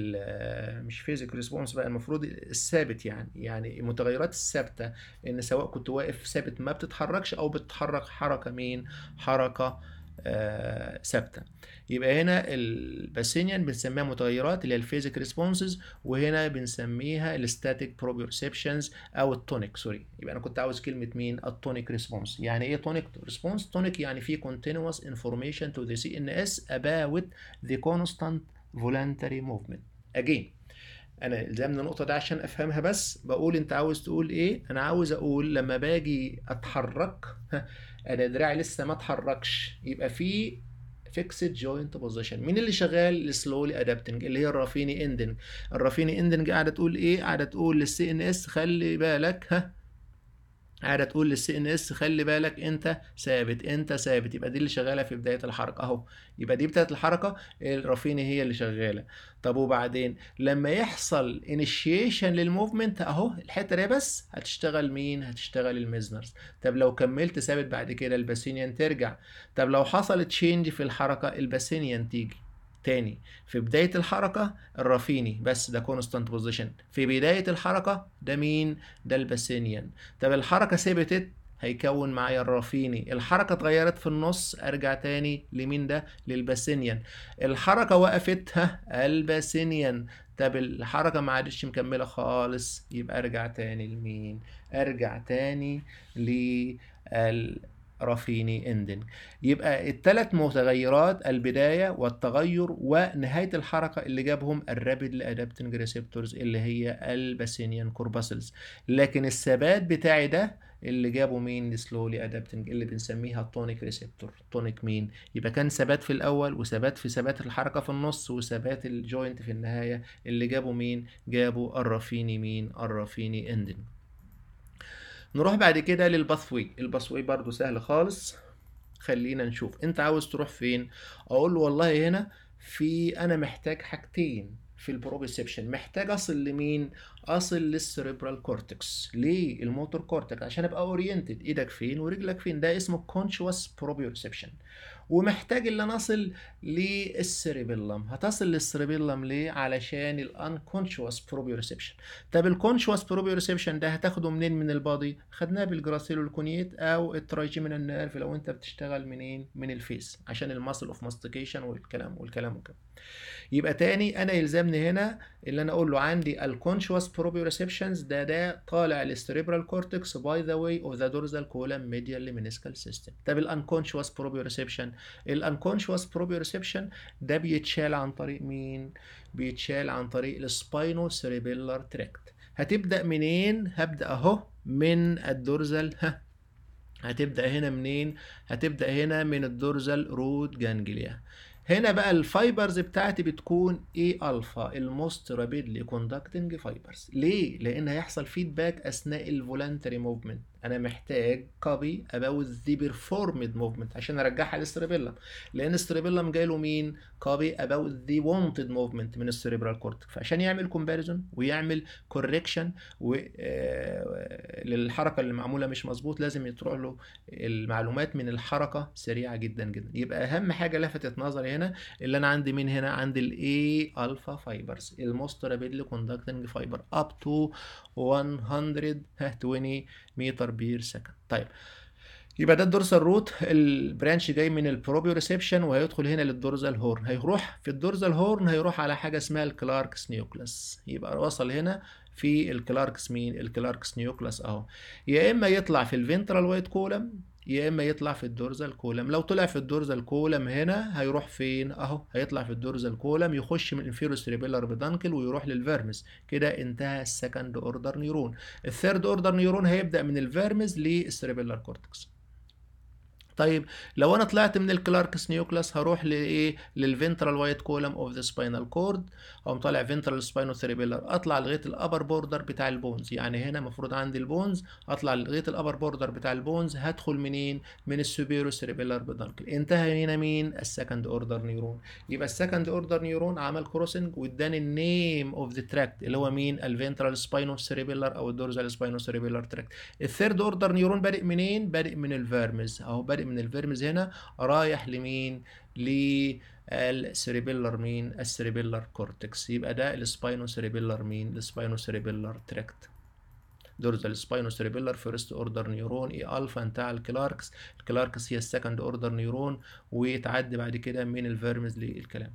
مش فيزيك ريسبونس بقى، المفروض الثابت. يعني المتغيرات الثابته، ان سواء كنت واقف ثابت ما بتتحركش او بتتحرك حركه مين؟ حركه ثابته. يبقى هنا الباسينيان بنسميها متغيرات اللي هي الفيزيك ريسبونسز، وهنا بنسميها الستاتيك بروبيوسبشنز او التونيك. سوري، يبقى انا كنت عاوز كلمه مين؟ التونيك ريسبونس. يعني ايه تونيك ريسبونس؟ تونيك يعني في continuous information to the CNS about the constant voluntary movement. again انا الزمنا النقطه دي عشان افهمها، بس بقول انت عاوز تقول ايه. انا عاوز اقول لما باجي اتحرك انا دراعي لسه ما اتحركش، يبقى في فيكسد جوينت بوزيشن. مين اللي شغال؟ السلولي ادابتنج اللي هي الرافيني اندنج. الرافيني اندنج قاعده تقول ايه؟ قاعده تقول للسي ان اس خلي بالك، قاعده تقول للسي ان اس خلي بالك انت ثابت انت ثابت. يبقى دي اللي شغاله في بدايه الحركه اهو. يبقى دي بدايه الحركه الرافيني هي اللي شغاله. طب وبعدين لما يحصل انيشيشن للموفمنت اهو الحته دي بس هتشتغل مين؟ هتشتغل الميزنرز. طب لو كملت ثابت بعد كده الباسينيان ترجع. طب لو حصل تشينج في الحركه الباسينيان تيجي تاني. في بداية الحركة الرافيني بس ده كونستانت بوزيشن، في بداية الحركة ده مين؟ ده الباسينيان. طب الحركة ثبتت هيكون معايا الرافيني. الحركة اتغيرت في النص ارجع تاني لمين؟ ده للباسينيان. الحركة وقفت الباسينيان. طب الحركة ما عادش مكملة خالص يبقى ارجع تاني لمين؟ ارجع تاني رافيني اندنج. يبقى الثلاث متغيرات البدايه والتغير ونهايه الحركه اللي جابهم الرابيد لادابتنج ريسبتورز اللي هي الباسينيان كورباسلز. لكن الثبات بتاعي ده اللي جابه مين؟ سلولي ادابتنج اللي بنسميها التونيك ريسبتور. تونيك مين؟ يبقى كان ثبات في الاول وثبات في ثبات الحركه في النص وثبات الجوينت في النهايه اللي جابه مين؟ جابه الرافيني مين؟ الرافيني اندنج. نروح بعد كده للباثوي. الباثوي برضو سهل خالص. خلينا نشوف انت عاوز تروح فين. اقول له والله هنا انا محتاج حاجتين في البروبيسبشن. محتاج اصل لمين؟ اصل للسيريبرال كورتكس. ليه؟ الموتور كورتكس عشان ابقى اورينتد ايدك فين ورجلك فين. ده اسمه كونشوس بروبيوسبشن. ومحتاج ان انا اصل للسيريبيلم. هتصل للسيريبيلم ليه؟ علشان الانكونشوس بروبيوريسبشن. طب الكونشوس بروبيوريسبشن ده هتاخده منين من البادي؟ خدناه بالجراسيلو الكونيت او الترايجيمينال نيرف لو انت بتشتغل منين؟ من الفيس، عشان الماسل اوف ماستيكيشن والكلام وكده. يبقى تاني انا يلزمني هنا اللي انا اقول له عندي الكونشوس بروبيوريسبشنز ده طالع للسريبرال كورتكس باي ذا واي اوف ذا دورزال كولم ميديال منسكال سيستم. طب الانكونشوس بروبيوريسبشن، الانكونشوس بروبيوريسبشن ده بيتشال عن طريق مين؟ بيتشال عن طريق السباينو سيريبيلار تراكت. هتبدا منين؟ هبدا اهو من الدورزال. هتبدأ هنا منين؟ هتبدأ هنا من الدورزال روت جانجليا. هنا بقى الفايبرز بتاعتي بتكون ايه؟ الفا، الموست رابيدلي كوندكتنج فايبرز. ليه؟ لان هيحصل فيدباك اثناء الفولانتري موفمنت. انا محتاج كوبي اباوت ذا بيرفورمد موفمنت عشان ارجعها للسيربيلم، لان السيربيلم جاي له مين؟ كوبي اباوت ذا وونتد موفمنت من السيربرال كورتكس. فعشان يعمل كومباريزون ويعمل كوركشن للحركه اللي معموله مش مظبوط، لازم يتروح له المعلومات من الحركه سريعه جدا جدا. يبقى اهم حاجه لفتت نظري هنا اللي انا عندي مين هنا؟ عندي الاي الفا فايبرز، الموست رابيدلي كوندكتنج فايبر اب تو 120 متر بير سكند. طيب يبقى ده الدورسال روت، البرانش جاي من البروبيوريسبشن وهيدخل هنا للدورزال هورن. هيروح في الدورزال هورن هيروح على حاجه اسمها الكلاركس نيوكلاس. يبقى وصل هنا في الكلاركس مين؟ الكلاركس نيوكلاس اهو. يا اما يطلع في الفنترال وايت كولم يا اما يطلع في الدورزال كولم. لو طلع في الدورزال كولم هنا هيروح فين؟ اهو هيطلع في الدورزال كولم، يخش من الانفيرو سيريبيلار بدانكل ويروح للفيرمز. كده انتهى السكند اوردر نيورون. الثيرد اوردر نيورون هيبدا من الفيرمز للسيريبيلار كورتكس. طيب لو انا طلعت من الكلاركس نيوكلاس هروح لايه؟ للفنترال وايت كولم اوف ذا سباينال كورد، او طالع فنترال سباينو سيريبيلر، اطلع لغايه الابر بوردر بتاع البونز. يعني هنا المفروض عندي البونز، اطلع لغايه الابر بوردر بتاع البونز. هدخل منين؟ من السوبيرو سيريبيلر بدانكل. انتهى هنا مين؟ السكند اوردر نيورون. يبقى السكند اوردر نيورون عمل كروسنج واداني النيم اوف ذا تراكت اللي هو مين؟ الفنترال سباينو سيريبيلر او الدورزال سباينو سيريبيلر تراكت. الثيرد اوردر نيورون بادئ منين؟ بادئ من الفيرمز اهو، بادئ من الفيرمز هنا رايح لمين؟ للسيريبيلر مين؟ السيريبيلر كورتكس. يبقى ده السباينو سيريبيلر مين؟ السباينو سيريبيلر تراكت. دورزال سباينو سيريبيلر فيرست اوردر نيورون اي الفا، انتهى الكلاركس. الكلاركس هي السكند اوردر نيورون، ويتعدي بعد كده من الفيرمز للكلام.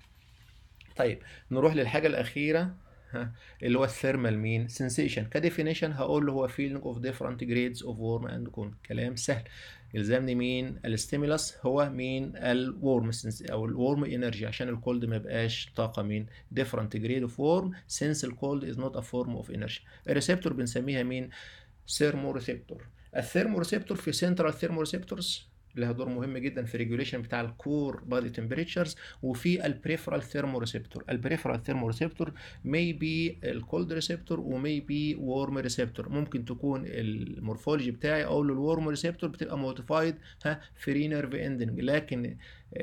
طيب نروح للحاجه الاخيره اللي هو الثيرمال مين؟ سensation. كديفينيشن هقول له هو feeling of different grades of warm and cold. كلام سهل. يلزمني مين؟ الستيمولس هو مين؟ الورم او الورم انرجي، عشان الكولد ما يبقاش طاقه. مين؟ different grade of warm since الكولد is not a form of energy. الريسبتور بنسميها مين؟ ثيرموريسبتور. الثيرموريسبتور في سنترال ثيرموريسبتورز لها دور مهم جدا في ريجوليشن بتاع الكور بادي تمبريتشرز، وفي البريفرال ثيرموريسبتور. البريفرال ثيرموريسبتور may be الكولد ريسبتور ومي بي وورم ريسبتور. ممكن تكون المورفولوجي بتاعي اقول له الورم ريسبتور بتبقى موديفايد فري نيرف اندنج، لكن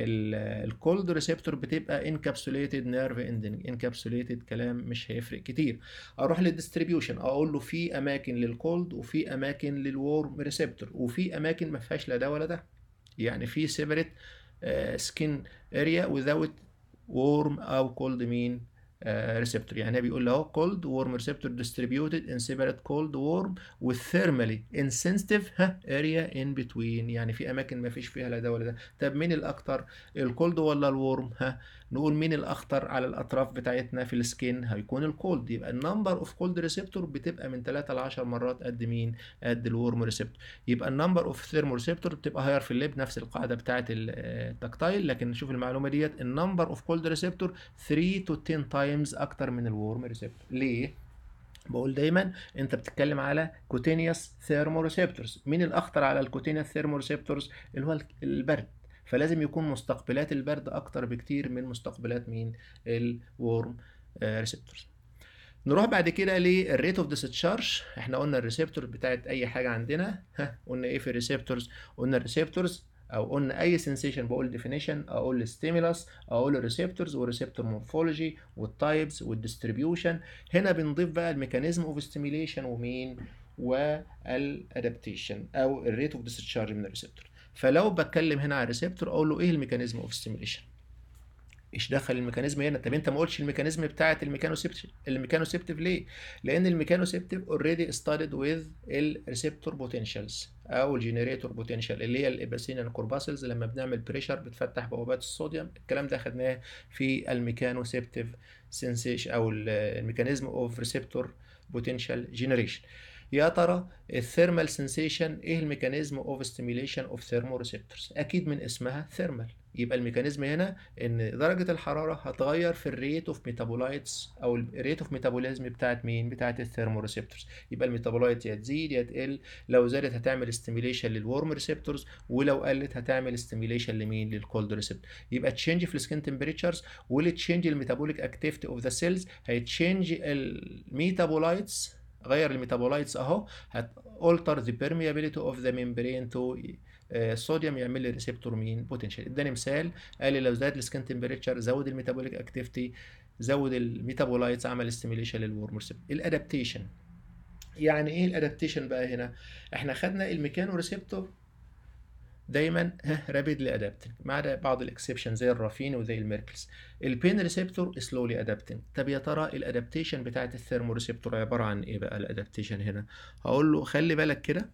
الكولد ريسبتور بتبقى انكابسوليتد نيرف اندنج. انكابسوليتد كلام مش هيفرق كتير. اروح للديستريبيوشن اقول له في اماكن للكولد وفي اماكن للورم ريسبتور، وفي اماكن ما فيهاش لا ده ولا ده. يعني في سيبريت سكين اريا without warm او cold مين ريسبتور. يعني بيقول له اهو cold warm receptor distributed in separate cold warm with thermally insensitive area in between. يعني في اماكن ما فيش فيها لا ده ولا ده. طب مين الاكتر؟ الكولد ولا الورم؟ نقول مين الاخطر على الاطراف بتاعتنا في السكين؟ هيكون الكولد. يبقى النمبر اوف كولد ريسبتور بتبقى من 3 ل 10 مرات قد مين؟ قد الورم ريسبتور. يبقى النمبر اوف ثيرمو ريسبتور بتبقى هاير في الليب، نفس القاعده بتاعه التكتايل. لكن نشوف المعلومه ديت، النمبر اوف كولد ريسبتور 3 to 10 تايمز اكتر من الورم ريسبتور. ليه؟ بقول دايما انت بتتكلم على كوتينيوس ثيرمو ريسبتورز. مين الاخطر على الكوتينيوس ثيرمو ريسبتورز؟ اللي هو البرد. فلازم يكون مستقبلات البرد اكتر بكتير من مستقبلات مين؟ الورم ريسبتورز. نروح بعد كده للريت اوف ديسشارج. احنا قلنا الريسبتور بتاعت اي حاجه عندنا. قلنا ايه في الريسبتورز؟ قلنا الريسبتورز او قلنا اي سنسيشن بقول ديفينيشن، اقول الستيمولس، اقول الريسبتورز والريسبتور مورفولوجي والتايبس والديستريبيوشن. هنا بنضيف بقى الميكانيزم اوف ستيميليشن ومين؟ والادابتيشن او الريت اوف ديسشارج من الريسبتور. فلو بتكلم هنا على الريسبتور اقول له ايه الميكانيزم اوف ستيميليشن، ايش دخل الميكانيزم هنا؟ طب انت ما قلتش الميكانيزم بتاعت الميكانوسيبتيف ليه؟ لان الميكانوسيبتيف اوريدي ستارted وذ الريسبتور بوتنشالز او الجنريتور بوتنشال اللي هي الاباسينال كورباسلز، لما بنعمل بريشر بتفتح بوابات الصوديوم. الكلام ده خدناه في الميكانوسيبتيف سنسيشن او الميكانيزم اوف ريسبتور بوتنشال جنريشن. يا ترى الثيرمال سنسيشن ايه الميكانيزم اوف ستيميليشن اوف ثيرمو ريسبتورز؟ اكيد من اسمها ثيرمال، يبقى الميكانيزم هنا ان درجه الحراره هتغير في الريت اوف ميتابولايتس او الريت اوف ميتابوليزم بتاعت مين؟ بتاعت الثيرمو ريسبتورز. يبقى الميتابولايت يا تزيد يا تقل، لو زادت هتعمل ستيميليشن للورم ريسبتورز، ولو قلت هتعمل ستيميليشن لمين؟ للكولد ريسبتور. يبقى تشينج في السكين تمبريتشرز والتشينج الميتابوليك اكتيفيتي اوف ذا سيلز هيتشينج الميتابولايتس، غير الميتابولايتس اهو، هت alter the permeability of the membrane to صوديوم، يعمل لي ريسبتور مين؟ بوتنشال. اداني مثال، قال لي لو زاد السكان تمبريتشر زود الميتابوليك اكتيفيتي، زود الميتابولايتس، عمل ستيميليشن للورم ريسبتور. الادابتيشن يعني ايه الادابتيشن بقى هنا؟ احنا خدنا الميكانو ريسبتور دايما رابيدلي ادابتنج ما عدا بعض الاكسبشن زي الرافين وزي الميركلز. البين ريسبتور سلولي ادابتنج. طب يا ترى الادابتيشن بتاعت الثيرمو ريسبتور عباره عن ايه بقى؟ الادابتيشن هنا هقول له خلي بالك كده،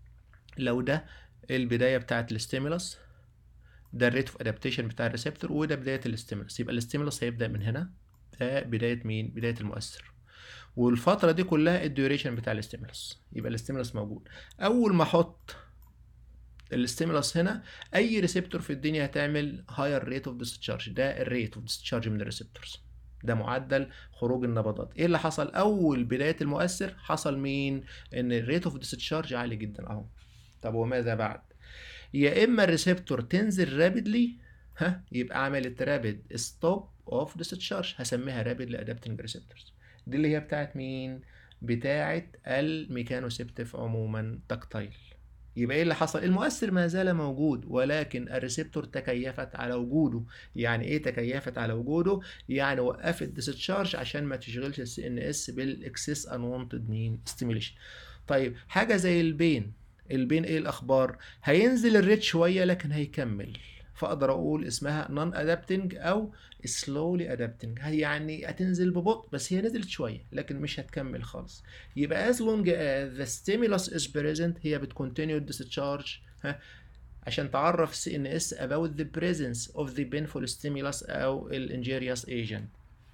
لو ده البدايه بتاعت الستيمولس، ده الريت اوف ادابتيشن بتاع الريسبتور، وده بدايه الاستيمولس، يبقى الاستيمولس هيبدا من هنا، ده بدايه مين؟ بدايه المؤثر. والفتره دي كلها الديوريشن بتاع الاستيمولس، يبقى الاستيمولس موجود. اول ما احط الاستيمولس هنا، اي ريسبتور في الدنيا هتعمل هاير ريت اوف ديسشارج، ده الريت اوف ديسشارج من الريسبتورز، ده معدل خروج النبضات. ايه اللي حصل اول بدايه المؤثر؟ حصل مين؟ ان الريت اوف ديسشارج عالي جدا اهو. طب وماذا بعد؟ يا اما الريسبتور تنزل رابيدلي، يبقى عملت رابيد ستوب اوف ديسشارج، هسميها رابيدلي ادابتنج ريسبتورز. دي اللي هي بتاعت مين؟ بتاعت الميكانوسيبتيف عموما تكتايل. يبقى ايه اللي حصل؟ المؤثر ما زال موجود ولكن الريسبتور تكيفت على وجوده. يعني ايه تكيفت على وجوده؟ يعني وقفت ديسشارج عشان ما تشغلش السي ان اس بالاكسس انوانتد مين؟ ستيميليشن. طيب حاجه زي البين، البين ايه الاخبار؟ هينزل الريت شويه لكن هيكمل، فاقدر اقول اسمها نون ادابتنج او سلولي ادابتنج، يعني هتنزل ببطء بس هي نزلت شويه لكن مش هتكمل خالص. يبقى as long as the stimulus is present هي بتcontinue discharge، عشان تعرف CNS about the presence of the painful stimulus او ال injurious agent.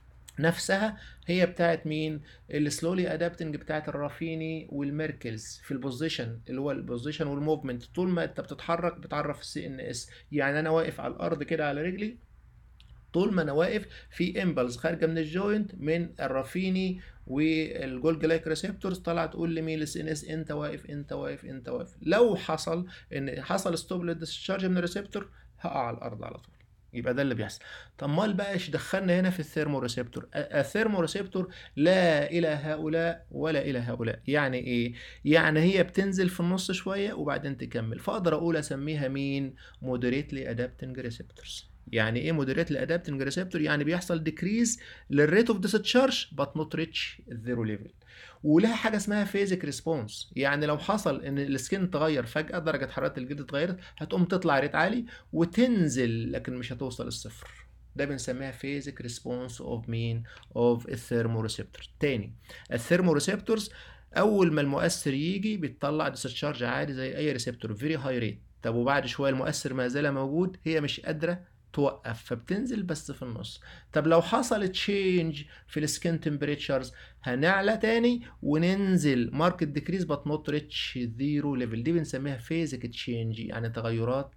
نفسها هي بتاعت مين؟ السلولي ادابتنج بتاعت الرافيني والميركلز في البوزيشن، اللي هو البوزيشن والموفمنت، طول ما انت بتتحرك بتعرف السي ان اس. يعني انا واقف على الارض كده على رجلي، طول ما انا واقف في امبلس خارجه من الجوينت من الرافيني والجولج لايك ريسبتورز طالعه تقول لمين؟ للسي ان اس انت واقف انت واقف انت واقف. لو حصل ان حصل ستوب للديسشارج من الريسبتور هقع على الارض على طول. يبقى ده اللي بيحصل. طب امال بقى ايش دخلنا هنا في الثيرمو ريسبتور؟ الثيرمو ريسبتور لا الى هؤلاء ولا الى هؤلاء. يعني ايه؟ يعني هي بتنزل في النص شويه وبعدين تكمل، فاقدر اقول اسميها مين؟ مودريتلي ادابتنج ريسبتورز. يعني ايه مودريتلي ادابتنج ريسبتور؟ يعني بيحصل ديكريز للريت اوف ديسشارج بات نوت ريتش الزيرو ليفل. ولها حاجه اسمها فيزيك ريسبونس، يعني لو حصل ان السكين تغير فجاه، درجه حراره الجلد اتغيرت، هتقوم تطلع ريت عالي وتنزل لكن مش هتوصل الصفر. ده بنسميها فيزيك ريسبونس اوف مين؟ اوف الثيرمو ريسبتورز. تاني، الثيرمو ريسبتورز اول ما المؤثر يجي بتطلع ديسشارج عادي زي اي ريسبتور فيري هاي ريت. طب وبعد شويه المؤثر ما زال موجود، هي مش قادره توقف فبتنزل بس في النص. طب لو حصل تشينج في السكين تمبريتشرز هنعلى تاني وننزل ماركت ديكريز بات نوت ريتش زيرو ليفل. دي بنسميها فيزيك تشينج، يعني تغيرات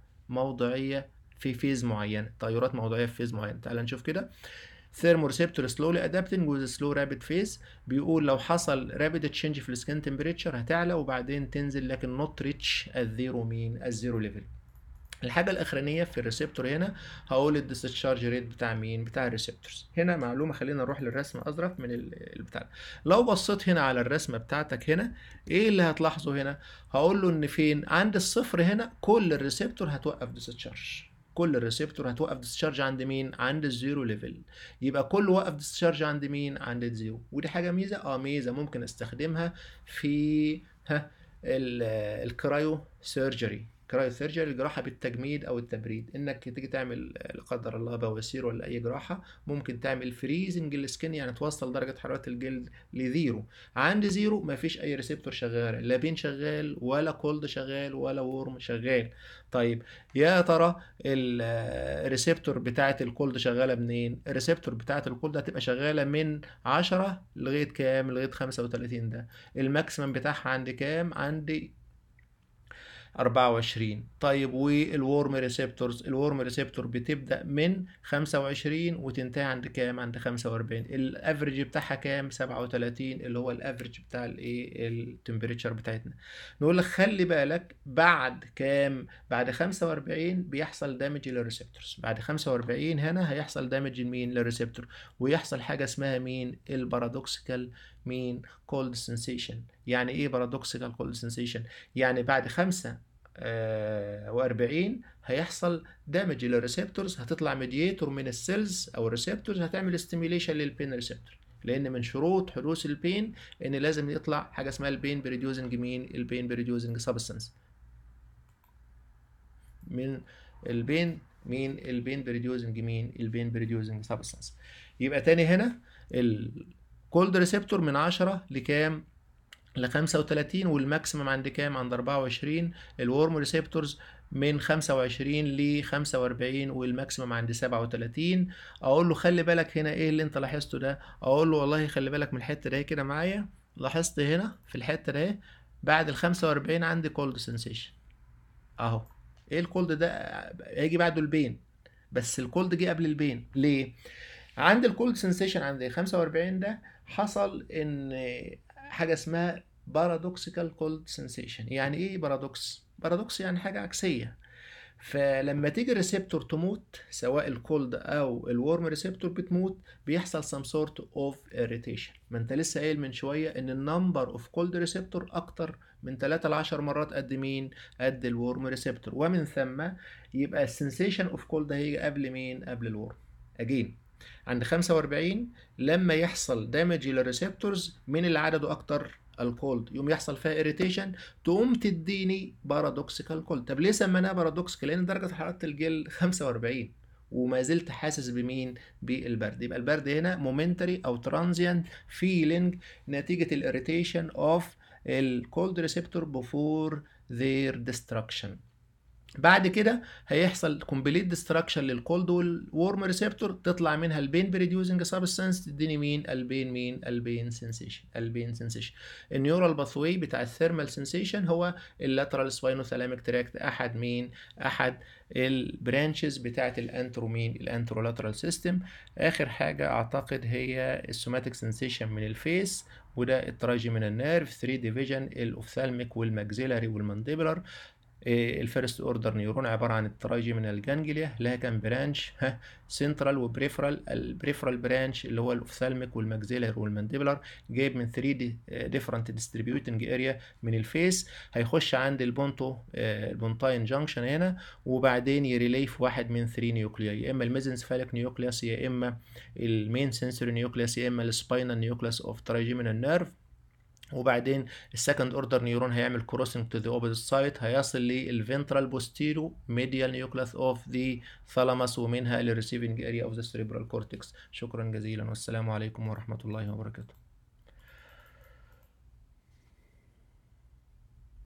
موضعيه في فيز معين، تغيرات موضعيه في فيز معين. تعال نشوف كده. thermoreceptor slowly adapting with slow rapid phase، بيقول لو حصل rapid change في السكين تمبريتشر هتعلى وبعدين تنزل لكن not reach الزيرو مين؟ الزيرو ليفل. الحاجة الأخرانية في الريسبتور هنا هقول الديسشارج ريت بتاع مين؟ بتاع الريسبتورز. هنا معلومة، خلينا نروح للرسم أظرف من البتاع. لو بصيت هنا على الرسمة بتاعتك هنا، إيه اللي هتلاحظه هنا؟ هقول له إن فين؟ عند الصفر هنا كل الريسبتور هتوقف ديسشارج، كل الريسبتور هتوقف ديسشارج عند مين؟ عند الزيرو ليفل. يبقى كل وقف ديسشارج عند مين؟ عند الزيرو. ودي حاجة ميزة، ميزة ممكن استخدمها في الكرايو سيرجري. كرايوثيرجري الجراحة بالتجميد أو التبريد، إنك تيجي تعمل لا قدر الله بواسير ولا أي جراحة، ممكن تعمل فريزنج السكين، يعني توصل درجة حرارة الجلد لزيرو. عند زيرو مفيش أي ريسبتور شغالة، لا بين شغال ولا كولد شغال ولا وورم شغال. طيب يا ترى الريسبتور بتاعة الكولد شغالة منين؟ الريسبتور بتاعة الكولد هتبقى شغالة من 10 لغاية كام؟ لغاية 35. ده الماكسيمم بتاعها عند كام؟ عند 24. طيب والورم ريسبتورز، الورم ريسبتور بتبدأ من 25 وتنتهي عند كام؟ عند 45. الافريج بتاعها كام؟ 37، اللي هو الافريج بتاع الايه التمبريتشر بتاعتنا. نقول لك خلي بالك بعد كام؟ بعد 45 بيحصل دامج للريسبتورز. بعد 45 هنا هيحصل دامج لمين؟ للريسبتور، ويحصل حاجة اسمها مين؟ البارادوكسيكال مين؟ كولد سensation. يعني ايه بارادوكسيكال كولد سensation؟ يعني بعد 45 هيحصل دامج للريسبتورز، هتطلع ميدياتور من السيلز او الريسبتورز هتعمل ستيميليشن للبين ريسبتور، لان من شروط حدوث البين ان لازم يطلع حاجه اسمها البين بريديوزنج مين؟ البين بريديوزنج سبستانس من البين مين؟ البين بريديوزنج مين؟ البين بريديوزنج سبستانس. يبقى تاني هنا الكولد ريسبتور من 10 لكام؟ ل 35، والماكسيمم عند كام؟ عند 24. الورم ريسبتورز من 25 ل 45، والماكسيمم عند 37. اقول له خلي بالك هنا ايه اللي انت لاحظته ده؟ اقول له والله خلي بالك من الحته دي كده معايا. لاحظت هنا في الحته دي بعد ال 45 عندي كولد سensation اهو. ايه الكولد ده؟ هيجي بعده البين، بس الكولد جه قبل البين ليه؟ عند الكولد سensation عند 45 ده حصل ان حاجه اسمها بارادوكسيكال كولد سensation. يعني ايه بارادوكس؟ بارادوكس يعني حاجه عكسيه. فلما تيجي الريسبتور تموت، سواء الكولد او الورم ريسبتور بتموت، بيحصل some sort of irritation. ما انت لسه قايل من شويه ان النمبر اوف كولد ريسبتور اكتر من 3 ل 10 مرات قد مين؟ قد الورم ريسبتور، ومن ثم يبقى السنسيشن اوف كولد هيجي قبل مين؟ قبل الورم. اجين عند 45 لما يحصل دامج للريسبتورز، مين اللي عدده اكتر؟ الكولد، يوم يحصل فيها اريتيشن، تقوم تديني بارادوكسيكال كولد. طب ليه سميناها بارادوكسيكال؟ لان درجه حراره الجلد 45 وما زلت حاسس بمين؟ بالبرد. يبقى البرد هنا مومنتري او ترانزيانت فيلينج نتيجه الاريتيشن اوف الكولد ريسبتور بفور their destruction. بعد كده هيحصل كومبليت ديستراكشن للكولد والورم ريسبتور، تطلع منها البين بريديوزنج سبستانس تديني مين؟ البين مين؟ البين سنسيشن. البين سنسيشن. النيورال باثوي بتاع الثيرمال سنسيشن هو اللاترال سباينوثالاميك تراكت، احد مين؟ احد البرانشز بتاعت الانترو مين؟ الانترو لاترال سيستم. اخر حاجه اعتقد هي السوماتيك سنسيشن من الفيس، وده التراجيمينال نيرف 3 ديفيجن، الاوفثالميك والماكسيلاري والمانديبولار. الفيرست اوردر نيورون عباره عن الترايجيمينال جانجليا لها كام برانش؟ سنترال وبريفرال. البريفرال برانش اللي هو الاوفثالميك والماكسيلر والمانديبولار جايب من 3 ديفرنت ديستريبيوتنج اريا من الفيس، هيخش عند البونتاين جانكشن هنا، وبعدين يريلي في واحد من 3 نيوكليا، يا اما الميزنسفاليك نيوكليوس، يا اما المين سنسوري نيوكليوس، يا اما السباينال نيوكليوس اوف ترايجيمينال نيرف. وبعدين السكند اوردر نيورون هيعمل كروسنج تو ذا اوبوزيت سايد، هيصل للفنترال بوستيرو ميديال نيوكلاس اوف ذا ثالاموس، ومنها الريسيفنج اريا اوف ذا سيريبرال كورتكس. شكرا جزيلا، والسلام عليكم ورحمة الله وبركاته.